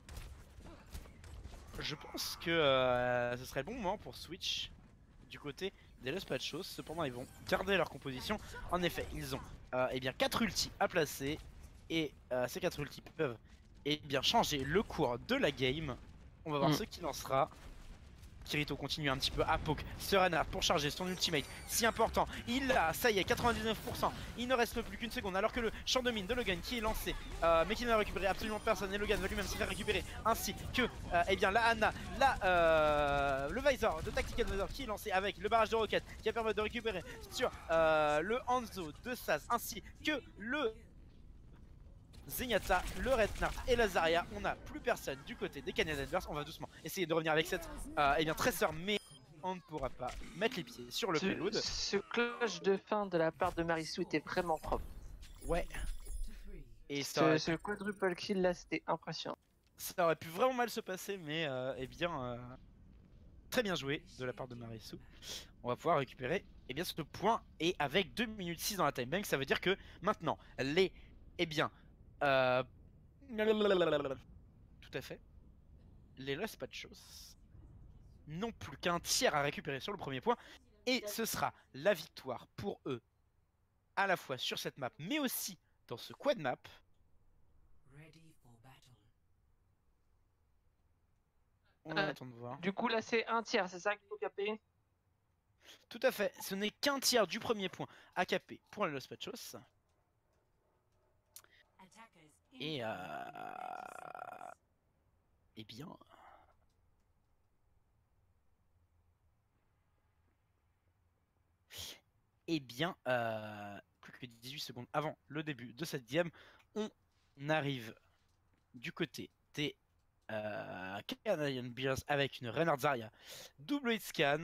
Je pense que ce serait le bon moment pour switch du côté des Los Pachos. Cependant, ils vont garder leur composition. En effet, ils ont eh bien 4 ultis à placer. Et ces 4 ultis peuvent bien changer le cours de la game. On va voir ce qui lancera. Kirito continue un petit peu à poke ce Reinhardt pour charger son ultimate si important. Il a, ça y est, 99%. Il ne reste plus qu'une seconde alors que le champ de mine de Logan qui est lancé mais qui n'a récupéré absolument personne. Et Logan va lui-même se faire récupérer ainsi que eh bien la Hanna, le Visor de Tactical Visor qui est lancé avec le barrage de roquettes qui va permettre de récupérer sur le Hanzo de Saz ainsi que le Zenyatta, le Reinhardt et la Zarya. On n'a plus personne du côté des Canadian Bears. On va doucement essayer de revenir avec cette eh bien tresseur, mais on ne pourra pas mettre les pieds sur le payload. Ce cloche de fin de la part de Marisu était vraiment propre. Ouais. Et ce quadruple kill là, c'était impressionnant. Ça aurait pu vraiment mal se passer, mais eh bien très bien joué de la part de Marisu. On va pouvoir récupérer eh bien ce point et avec 2 minutes 6 dans la time bank, ça veut dire que maintenant les eh bien tout à fait. Les Los Pachos n'ont plus qu'un tiers à récupérer sur le premier point. Et ce sera la victoire pour eux. À la fois sur cette map, mais aussi dans ce quad map. On attend de voir. Du coup là c'est un tiers, c'est ça qu'il faut caper? Tout à fait. Ce n'est qu'un tiers du premier point à caper pour les Los Pachos. Et eh bien plus que 18 secondes avant le début de cette game, on arrive du côté des Canadian Bears avec une Reinhardt Zarya double hit scan.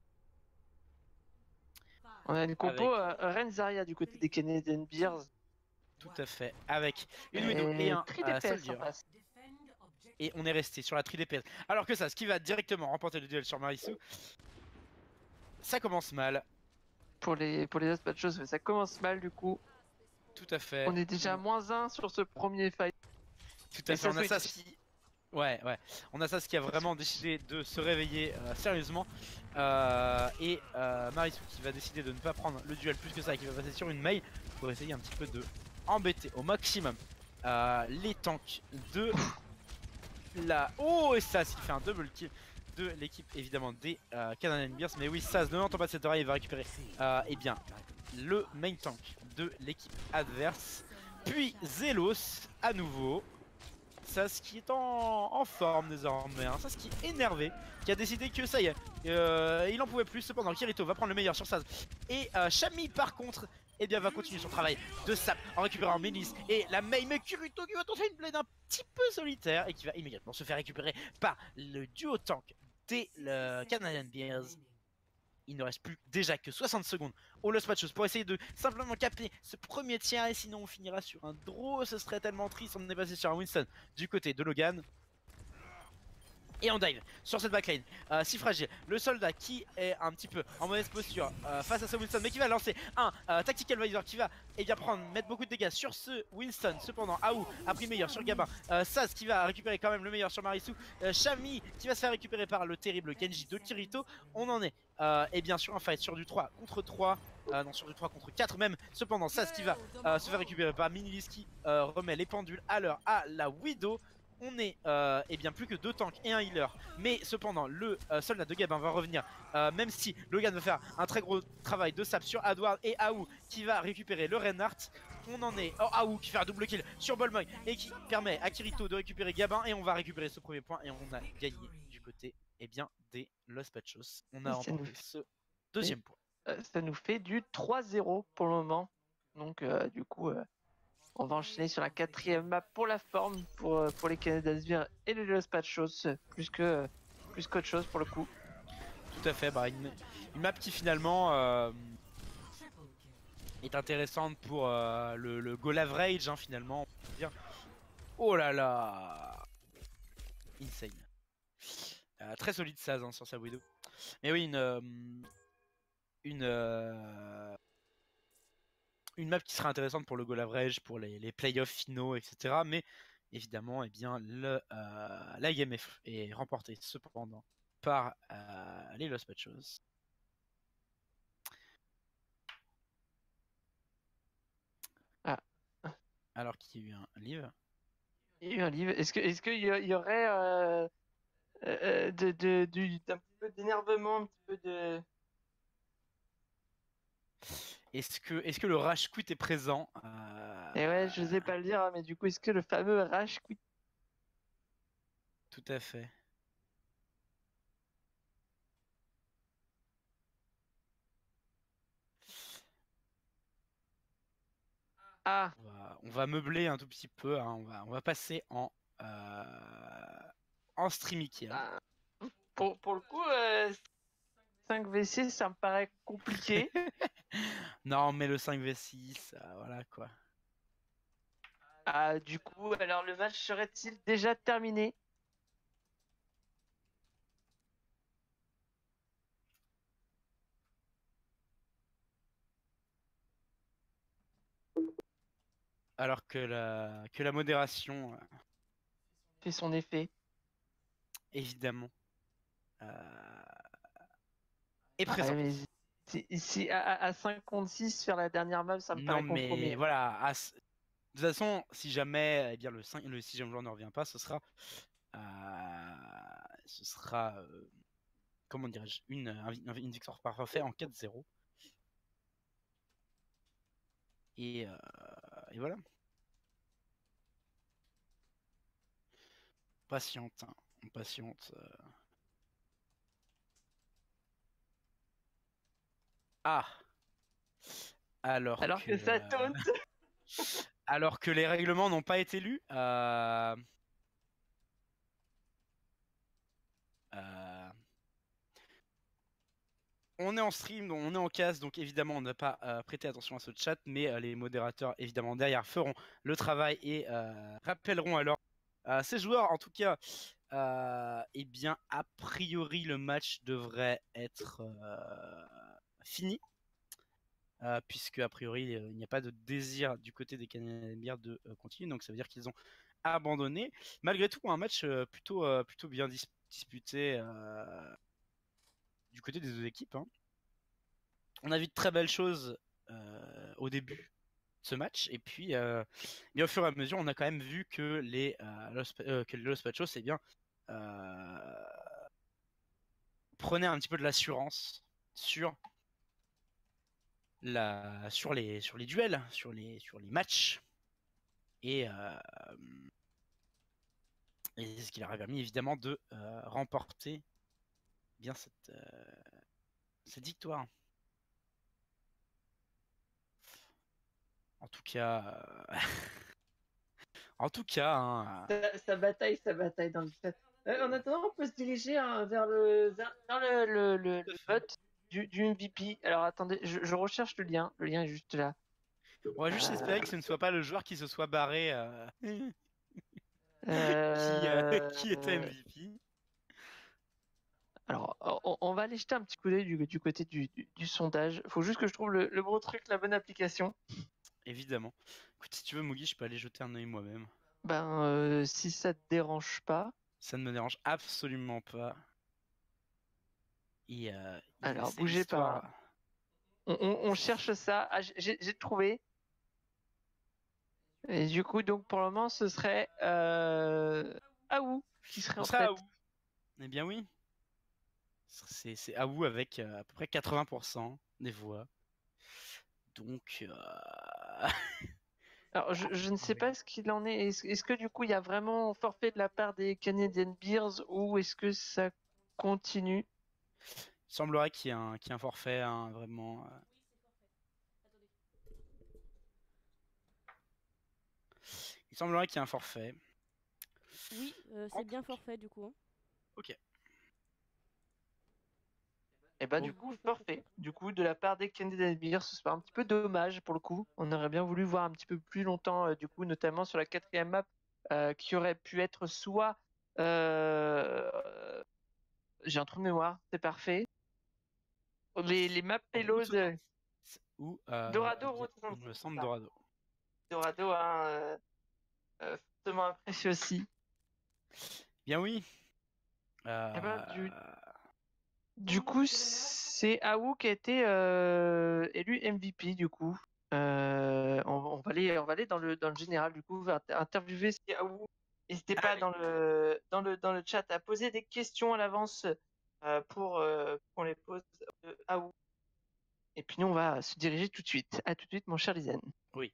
On a une compo Ren Zarya du côté des Canadian Bears. Tout à fait, avec une Widow et un Soldier. Et on est resté sur la 3 DPS. Alors que ça, ce qui va directement remporter le duel sur Marisu. Ça commence mal. Pour les autres pas de choses, ça commence mal du coup. Tout à fait. On est déjà à -1 sur ce premier fight. Tout à fait, on a ça qui... Ouais. On a ça ce qui a vraiment décidé de se réveiller sérieusement. Et Marisu qui va décider de ne pas prendre le duel plus que ça, qui va passer sur une mail pour essayer un petit peu de embêter au maximum les tanks de la... Oh, et ça, il fait un double kill de l'équipe évidemment des Canadian Bears. Mais oui, Saz ne l'entend pas de cette oreille, il va récupérer eh bien le main tank de l'équipe adverse. Puis Zelos à nouveau. Saz qui est en forme désormais, hein. Saz qui est énervé, qui a décidé que ça y est, il en pouvait plus. Cependant Kirito va prendre le meilleur sur Saz. Et Shami par contre eh bien va continuer son travail de sap en récupérant Milice et la Mei, mais Kirito qui va tenter une blade un petit peu solitaire et qui va immédiatement se faire récupérer par le duo tank des Canadian Bears. Il ne reste plus déjà que 60 secondes au Los Pachos pour essayer de simplement caper ce premier tiers, et sinon on finira sur un draw. Ce serait tellement triste. On est passé sur un Winston du côté de Logan. Et on dive sur cette backline, si fragile. Le soldat qui est un petit peu en mauvaise posture face à ce Winston, mais qui va lancer un Tactical Visor qui va mettre beaucoup de dégâts sur ce Winston. Cependant, Aou a pris meilleur sur Gabin. Saz qui va récupérer quand même le meilleur sur Marisu. Shami qui va se faire récupérer par le terrible Genji de Kirito. On en est et bien sûr un fight sur du 3 contre 3. Non, sur du 3 contre 4 même. Cependant, Saz qui va se faire récupérer par Minilis qui remet les pendules à l'heure à la Widow. On est eh bien plus que 2 tanks et un healer. Mais cependant le soldat de Gabin va revenir, même si Logan va faire un très gros travail de sap sur Adward et Aou qui va récupérer le Reinhardt. On en est Aou qui fait un double kill sur Bolmoy et qui permet à Kirito de récupérer Gabin. Et on va récupérer ce premier point et on a gagné du côté bien des Los Pachos. On a remporté ce deuxième point. Ça nous fait du 3-0 pour le moment. Donc du coup on va enchaîner sur la 4e map pour la forme, pour les Canadasvir et les Los Pachos, plus qu'autre chose pour le coup. Tout à fait, bah une map qui finalement est intéressante pour le goal average hein, finalement. On peut dire. Oh là là, insane. Très solide Saz hein, sur sa Widow. Mais oui, une map qui sera intéressante pour le goal average, pour les playoffs finaux, etc. Mais évidemment, eh bien, la IMF est remportée cependant par les Los Pachos. Ah. Alors qu'il y a eu un livre. Il y a eu un livre. Est-ce qu'il y aurait un petit peu d'énervement, un petit peu de... Est-ce que le rage quit est présent Et ouais, je sais pas le dire, mais du coup, est-ce que le fameux rage quit? Tout à fait. Ah. On va meubler un tout petit peu. Hein. On va passer en stream Ah. Pour le coup, 5v6, ça me paraît compliqué. Non, mais le 5v6, voilà quoi. Ah, du coup, alors le match serait-il déjà terminé? Alors que la modération Fait son effet. Évidemment est présente. Si à 5 contre 6 faire la dernière map, ça me paraît compromis. Non mais voilà, de toute façon, si jamais eh bien, le 6ème joueur ne revient pas, ce sera comment dirais-je, une victoire parfaite en 4-0. Et voilà. Patiente, hein. On patiente. Ah. Alors que ça taunte. Alors que les règlements n'ont pas été lus. On est en stream, donc on est en case, donc évidemment on n'a pas prêté attention à ce chat, mais les modérateurs évidemment derrière feront le travail et rappelleront alors ces joueurs. En tout cas, eh bien a priori le match devrait être fini. Puisque a priori il n'y a pas de désir du côté des Canadiens de continuer, donc ça veut dire qu'ils ont abandonné. Malgré tout, un match plutôt bien disputé du côté des deux équipes. Hein. On a vu de très belles choses au début de ce match, et puis et au fur et à mesure, on a quand même vu que les Los Pachos eh bien, prenaient un petit peu de l'assurance sur les duels, sur les matchs, et ce qui leur a permis évidemment de remporter bien cette victoire. En tout cas, hein, ça bataille dans le chat. En attendant, on peut se diriger vers le vote du MVP. Alors attendez, je recherche le lien. Le lien est juste là. On va juste espérer que ce ne soit pas le joueur qui se soit barré qui était MVP. Alors, on va aller jeter un petit coup d'œil du côté du sondage. Faut juste que je trouve le bon truc, la bonne application. Évidemment. Écoute, si tu veux, Mugi, je peux aller jeter un œil moi-même. Ben, si ça te dérange pas. Ça ne me dérange absolument pas. Alors, c'est bougez l'histoire. pas. On cherche ça. Ah, j'ai trouvé. Et du coup, donc pour le moment, ce serait Aou qui serait en Ce sera tête. Aou. Eh bien oui. C'est Aou avec à peu près 80% des voix. Donc, Alors, je ne sais oui. pas ce qu'il en est. Est-ce que du coup, il y a vraiment forfait de la part des Canadian Beers ou est-ce que ça continue? Il semblerait qu'il y ait un forfait, hein, vraiment. Il semblerait qu'il y ait un forfait. Oui, c'est bien forfait du coup. Ok. Et ben du coup, forfait. Du coup, de la part des Canadian Beers, ce serait un petit peu dommage pour le coup. On aurait bien voulu voir un petit peu plus longtemps, du coup, notamment sur la quatrième map, qui aurait pu être soit... J'ai un trou de mémoire, c'est parfait. Les maps Pelos, Ou, Dorado, Route il me 66, c'est semble ça. Dorado. Dorado, hein, fortement apprécié aussi. Bien oui. Eh ben, du coup, c'est Aou qui a été élu MVP du coup. On va aller dans le général du coup, interviewer c'est Aou. N'hésitez pas dans le chat à poser des questions à l'avance pour qu'on les pose à Aou. Et puis nous on va se diriger tout de suite. À tout de suite mon cher Lizen. Oui.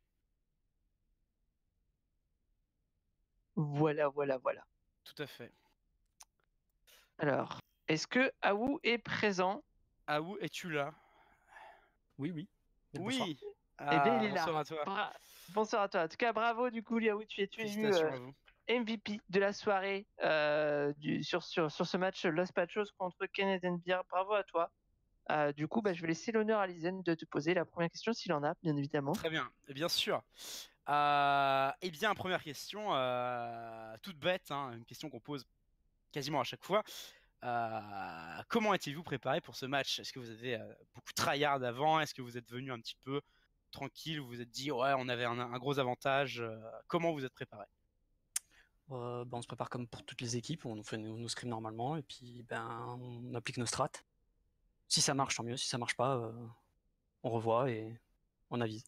Voilà. Tout à fait. Alors, est-ce que Aou est présent? Aou, es-tu là? Oui. Oui. Eh bien, il est Bonsoir là. à toi. Bonsoir à toi. En tout cas, bravo du coup, Liaou, tu es élu Félicitations à vous. MVP de la soirée sur ce match Los Pachos contre Canadian Beer. Bravo à toi. Du coup, je vais laisser l'honneur à Lizen de te poser la première question s'il en a, bien évidemment. Très bien, bien sûr. Eh bien, première question, toute bête, hein, une question qu'on pose quasiment à chaque fois. Comment étiez-vous préparé pour ce match? Est-ce que vous avez beaucoup tryhard avant? Est-ce que vous êtes venu un petit peu tranquille? Vous vous êtes dit, ouais, on avait un gros avantage. Comment vous êtes préparé? On se prépare comme pour toutes les équipes, on fait nos scrims normalement et puis on applique nos strats. Si ça marche, tant mieux. Si ça marche pas, on revoit et on avise.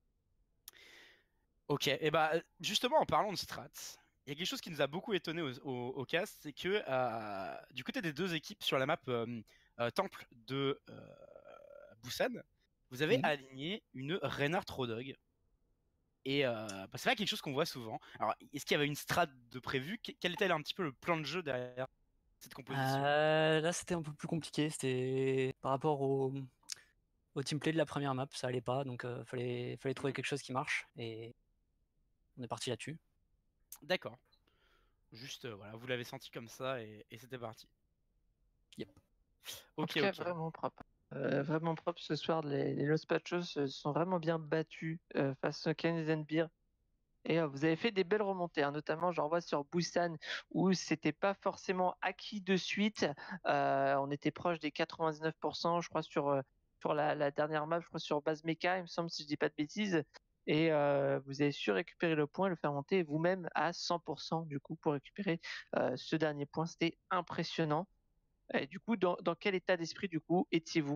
Ok, et justement en parlant de strats, il y a quelque chose qui nous a beaucoup étonné au cast, c'est que du côté des deux équipes sur la map Temple de Busan, vous avez aligné une Reinhardt Raw Dog. Et c'est pas quelque chose qu'on voit souvent. Alors, est-ce qu'il y avait une strat de prévu? Quel était un petit peu le plan de jeu derrière cette composition? Là, c'était un peu plus compliqué. C'était par rapport au teamplay de la première map, ça allait pas, donc fallait trouver quelque chose qui marche et on est parti là-dessus. D'accord. Juste, voilà, vous l'avez senti comme ça et c'était parti. Yep. En tout cas, vraiment propre. Vraiment propre ce soir. Les Los Pachos se sont vraiment bien battus face au Canadian Beer. Et vous avez fait des belles remontées, hein, notamment j'en vois sur Busan où c'était pas forcément acquis de suite. On était proche des 99%, je crois, sur la dernière map, je crois sur base Mecha, il me semble, si je dis pas de bêtises. Et vous avez su récupérer le point et le faire monter vous-même à 100% du coup pour récupérer ce dernier point. C'était impressionnant. Et du coup, dans quel état d'esprit du coup étiez-vous?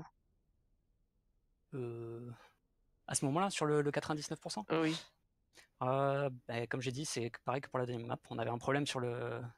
À ce moment-là, sur le 99%? Oui. Comme j'ai dit, c'est pareil que pour la deuxième map, on avait un problème sur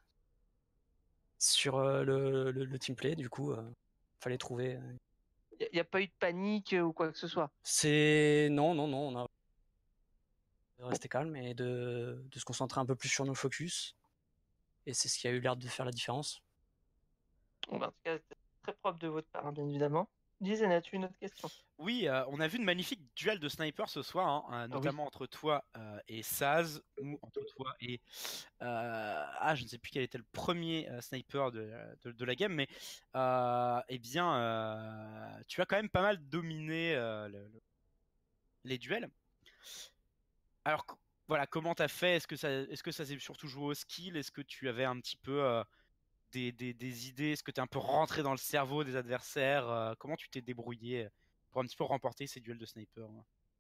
le teamplay, du coup, fallait trouver. Il n'y a pas eu de panique ou quoi que ce soit. Non, on a resté calme et de se concentrer un peu plus sur nos focus. Et c'est ce qui a eu l'air de faire la différence. Bon, en tout cas, c'est très propre de votre part, hein, bien évidemment. Lizen, as-tu une autre question? Oui, on a vu une magnifique duel de sniper ce soir, hein, notamment entre toi et Saz, ou entre toi et... je ne sais plus quel était le premier sniper de la game, mais eh bien, tu as quand même pas mal dominé les duels. Alors, voilà, comment t'as fait? Est-ce que ça s'est surtout joué au skill? Est-ce que tu avais un petit peu des idées? Est-ce que tu es un peu rentré dans le cerveau des adversaires? Comment tu t'es débrouillé pour un petit peu remporter ces duels de sniper?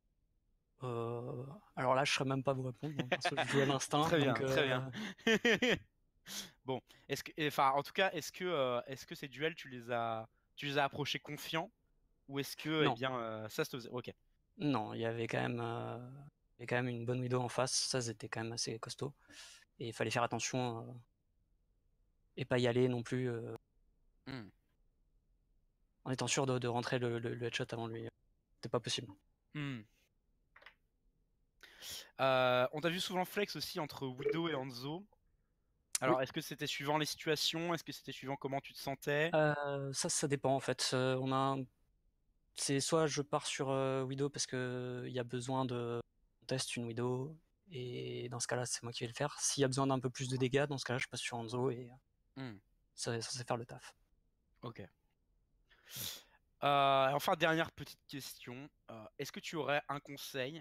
Alors là, je saurais même pas vous répondre, hein, parce que je joue à l'instinct. Très bien, donc, très bien. Bon, en tout cas, est-ce que ces duels, tu les as approchés confiants, ou est-ce que, Non. ça se faisait? Ok. Non, il y avait quand même une bonne widow en face. Ça, c'était quand même assez costaud. Et il fallait faire attention et pas y aller non plus Hmm. en étant sûr de rentrer le headshot avant lui. C'était pas possible. Hmm. On t'a vu souvent flex aussi entre Widow et Hanzo. Alors, est-ce que c'était suivant les situations? Est-ce que c'était suivant comment tu te sentais? Ça dépend en fait. C'est soit je pars sur Widow parce que il y a besoin de tester une Widow, et dans ce cas-là, c'est moi qui vais le faire. S'il y a besoin d'un peu plus de dégâts, dans ce cas-là, je passe sur Hanzo et ça sait faire le taf. Ok. Enfin, dernière petite question. Est-ce que tu aurais un conseil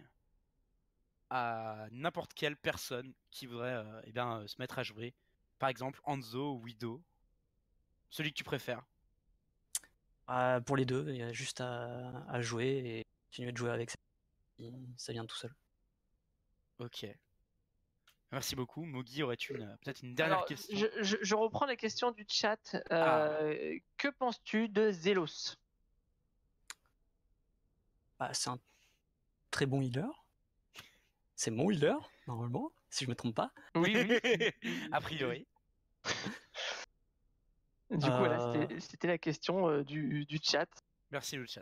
à n'importe quelle personne qui voudrait se mettre à jouer? Par exemple, Hanzo ou Widow? Celui que tu préfères. Pour les deux, il y a juste à jouer et continuer de jouer avec ça. Ça vient tout seul. Ok. Merci beaucoup. Mogi, aurais-tu peut-être une dernière Alors, question? je reprends la question du chat. Que penses-tu de Zelos? C'est un très bon healer. C'est mon healer, normalement, si je me trompe pas. Oui, oui. A priori. Du coup, voilà, c'était la question du chat. Merci le chat.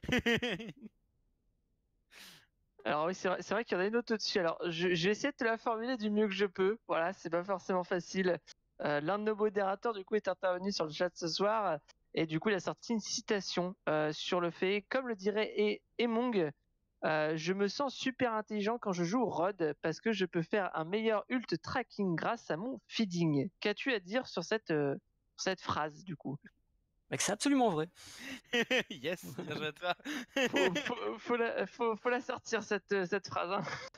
Alors oui, c'est vrai qu'il y en a une autre au-dessus. Alors, je vais essayer de te la formuler du mieux que je peux. Voilà, c'est pas forcément facile. L'un de nos modérateurs, du coup, est intervenu sur le chat ce soir. Et du coup, il a sorti une citation sur le fait, comme le dirait Emong, je me sens super intelligent quand je joue Rod parce que je peux faire un meilleur ult tracking grâce à mon feeding. Qu'as-tu à dire sur cette phrase, du coup? C'est absolument vrai. Yes, bien joué à toi. Faut la sortir, cette phrase.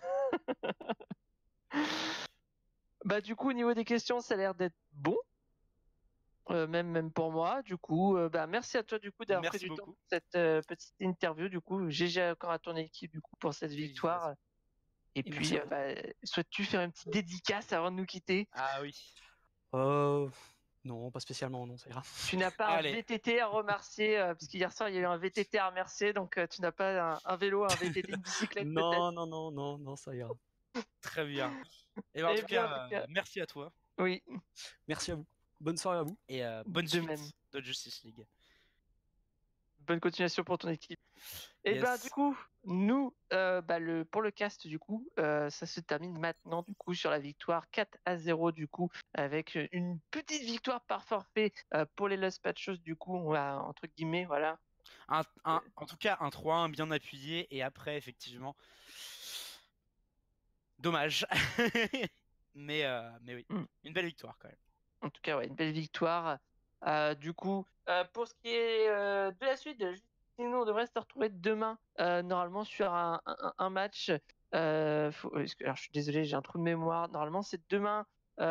Bah, du coup, au niveau des questions, ça a l'air d'être bon. Même pour moi, du coup, bah, merci à toi du coup d'avoir pris Merci du temps beaucoup. pour cette petite interview. Du coup, GG encore à ton équipe du coup pour cette victoire. Et puis, merci à souhaites-tu faire une petite dédicace avant de nous quitter? Ah oui. Non, pas spécialement, non, ça ira. Tu n'as pas Allez. un VTT à remercier, parce qu'hier soir il y a eu un VTT à remercier, donc tu n'as pas un vélo, un VTT, une bicyclette peut-être? Non, ça ira. Très bien. Et en Eh tout bien, cas, merci à toi. oui, Merci à vous. Bonne soirée à vous. Et bonne de suite même. de Justice League. Bonne continuation pour ton équipe. Et ben du Yes. coup, nous, pour le cast du coup, ça se termine maintenant du coup sur la victoire 4-0 du coup, avec une petite victoire par forfait pour les Lost Patchos du coup, on va entre guillemets, voilà. En tout cas, un 3-1 bien appuyé, et après, effectivement, dommage. mais oui, une belle victoire quand même. En tout cas, ouais, une belle victoire. Du coup, pour ce qui est de la suite, sinon on devrait se retrouver demain, normalement sur un match. Alors, je suis désolé, j'ai un trou de mémoire. Normalement, c'est demain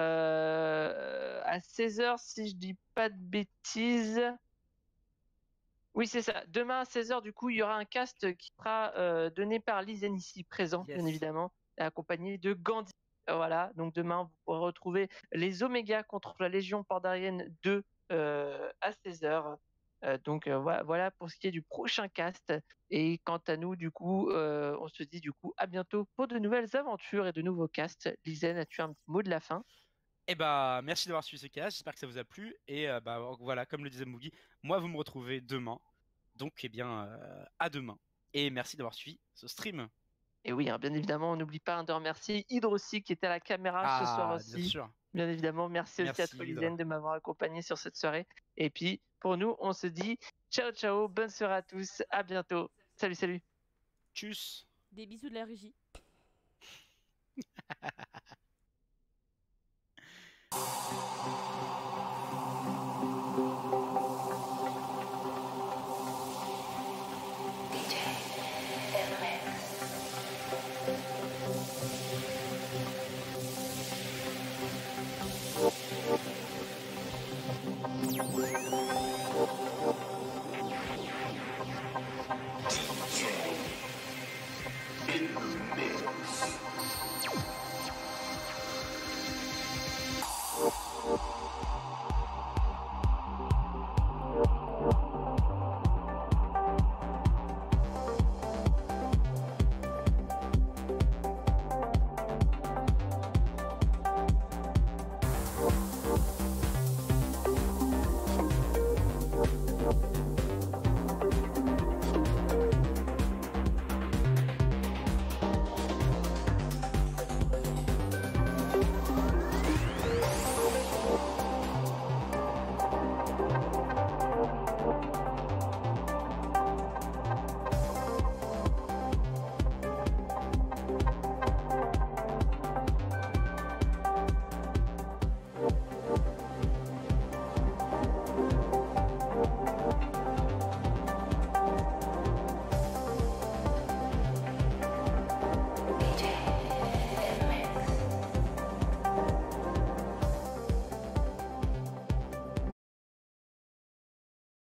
à 16h, si je dis pas de bêtises. Oui, c'est ça. Demain à 16h, du coup, il y aura un cast qui sera donné par Lizen ici présent, Yes. bien évidemment, et accompagné de Gandhi. Voilà, donc demain, vous pourrez retrouver les Oméga contre la Légion Pandarienne 2 à 16h. Donc voilà pour ce qui est du prochain cast. Et quant à nous, du coup, on se dit du coup à bientôt pour de nouvelles aventures et de nouveaux casts. Lizen, as-tu un petit mot de la fin? Et bah, merci d'avoir suivi ce cast, j'espère que ça vous a plu. Et voilà, comme le disait Mugi, moi vous me retrouvez demain. Donc, à demain. Et merci d'avoir suivi ce stream. Et oui, hein, bien évidemment, on n'oublie pas de remercier Hydre aussi qui était à la caméra ce soir Bien aussi. sûr. Bien évidemment, merci aussi à Merci, toi Hydre. Lizen de m'avoir accompagné sur cette soirée. Et puis pour nous, on se dit ciao ciao, bonne soirée à tous, à bientôt. Salut salut. Tchuss. Des bisous de la régie.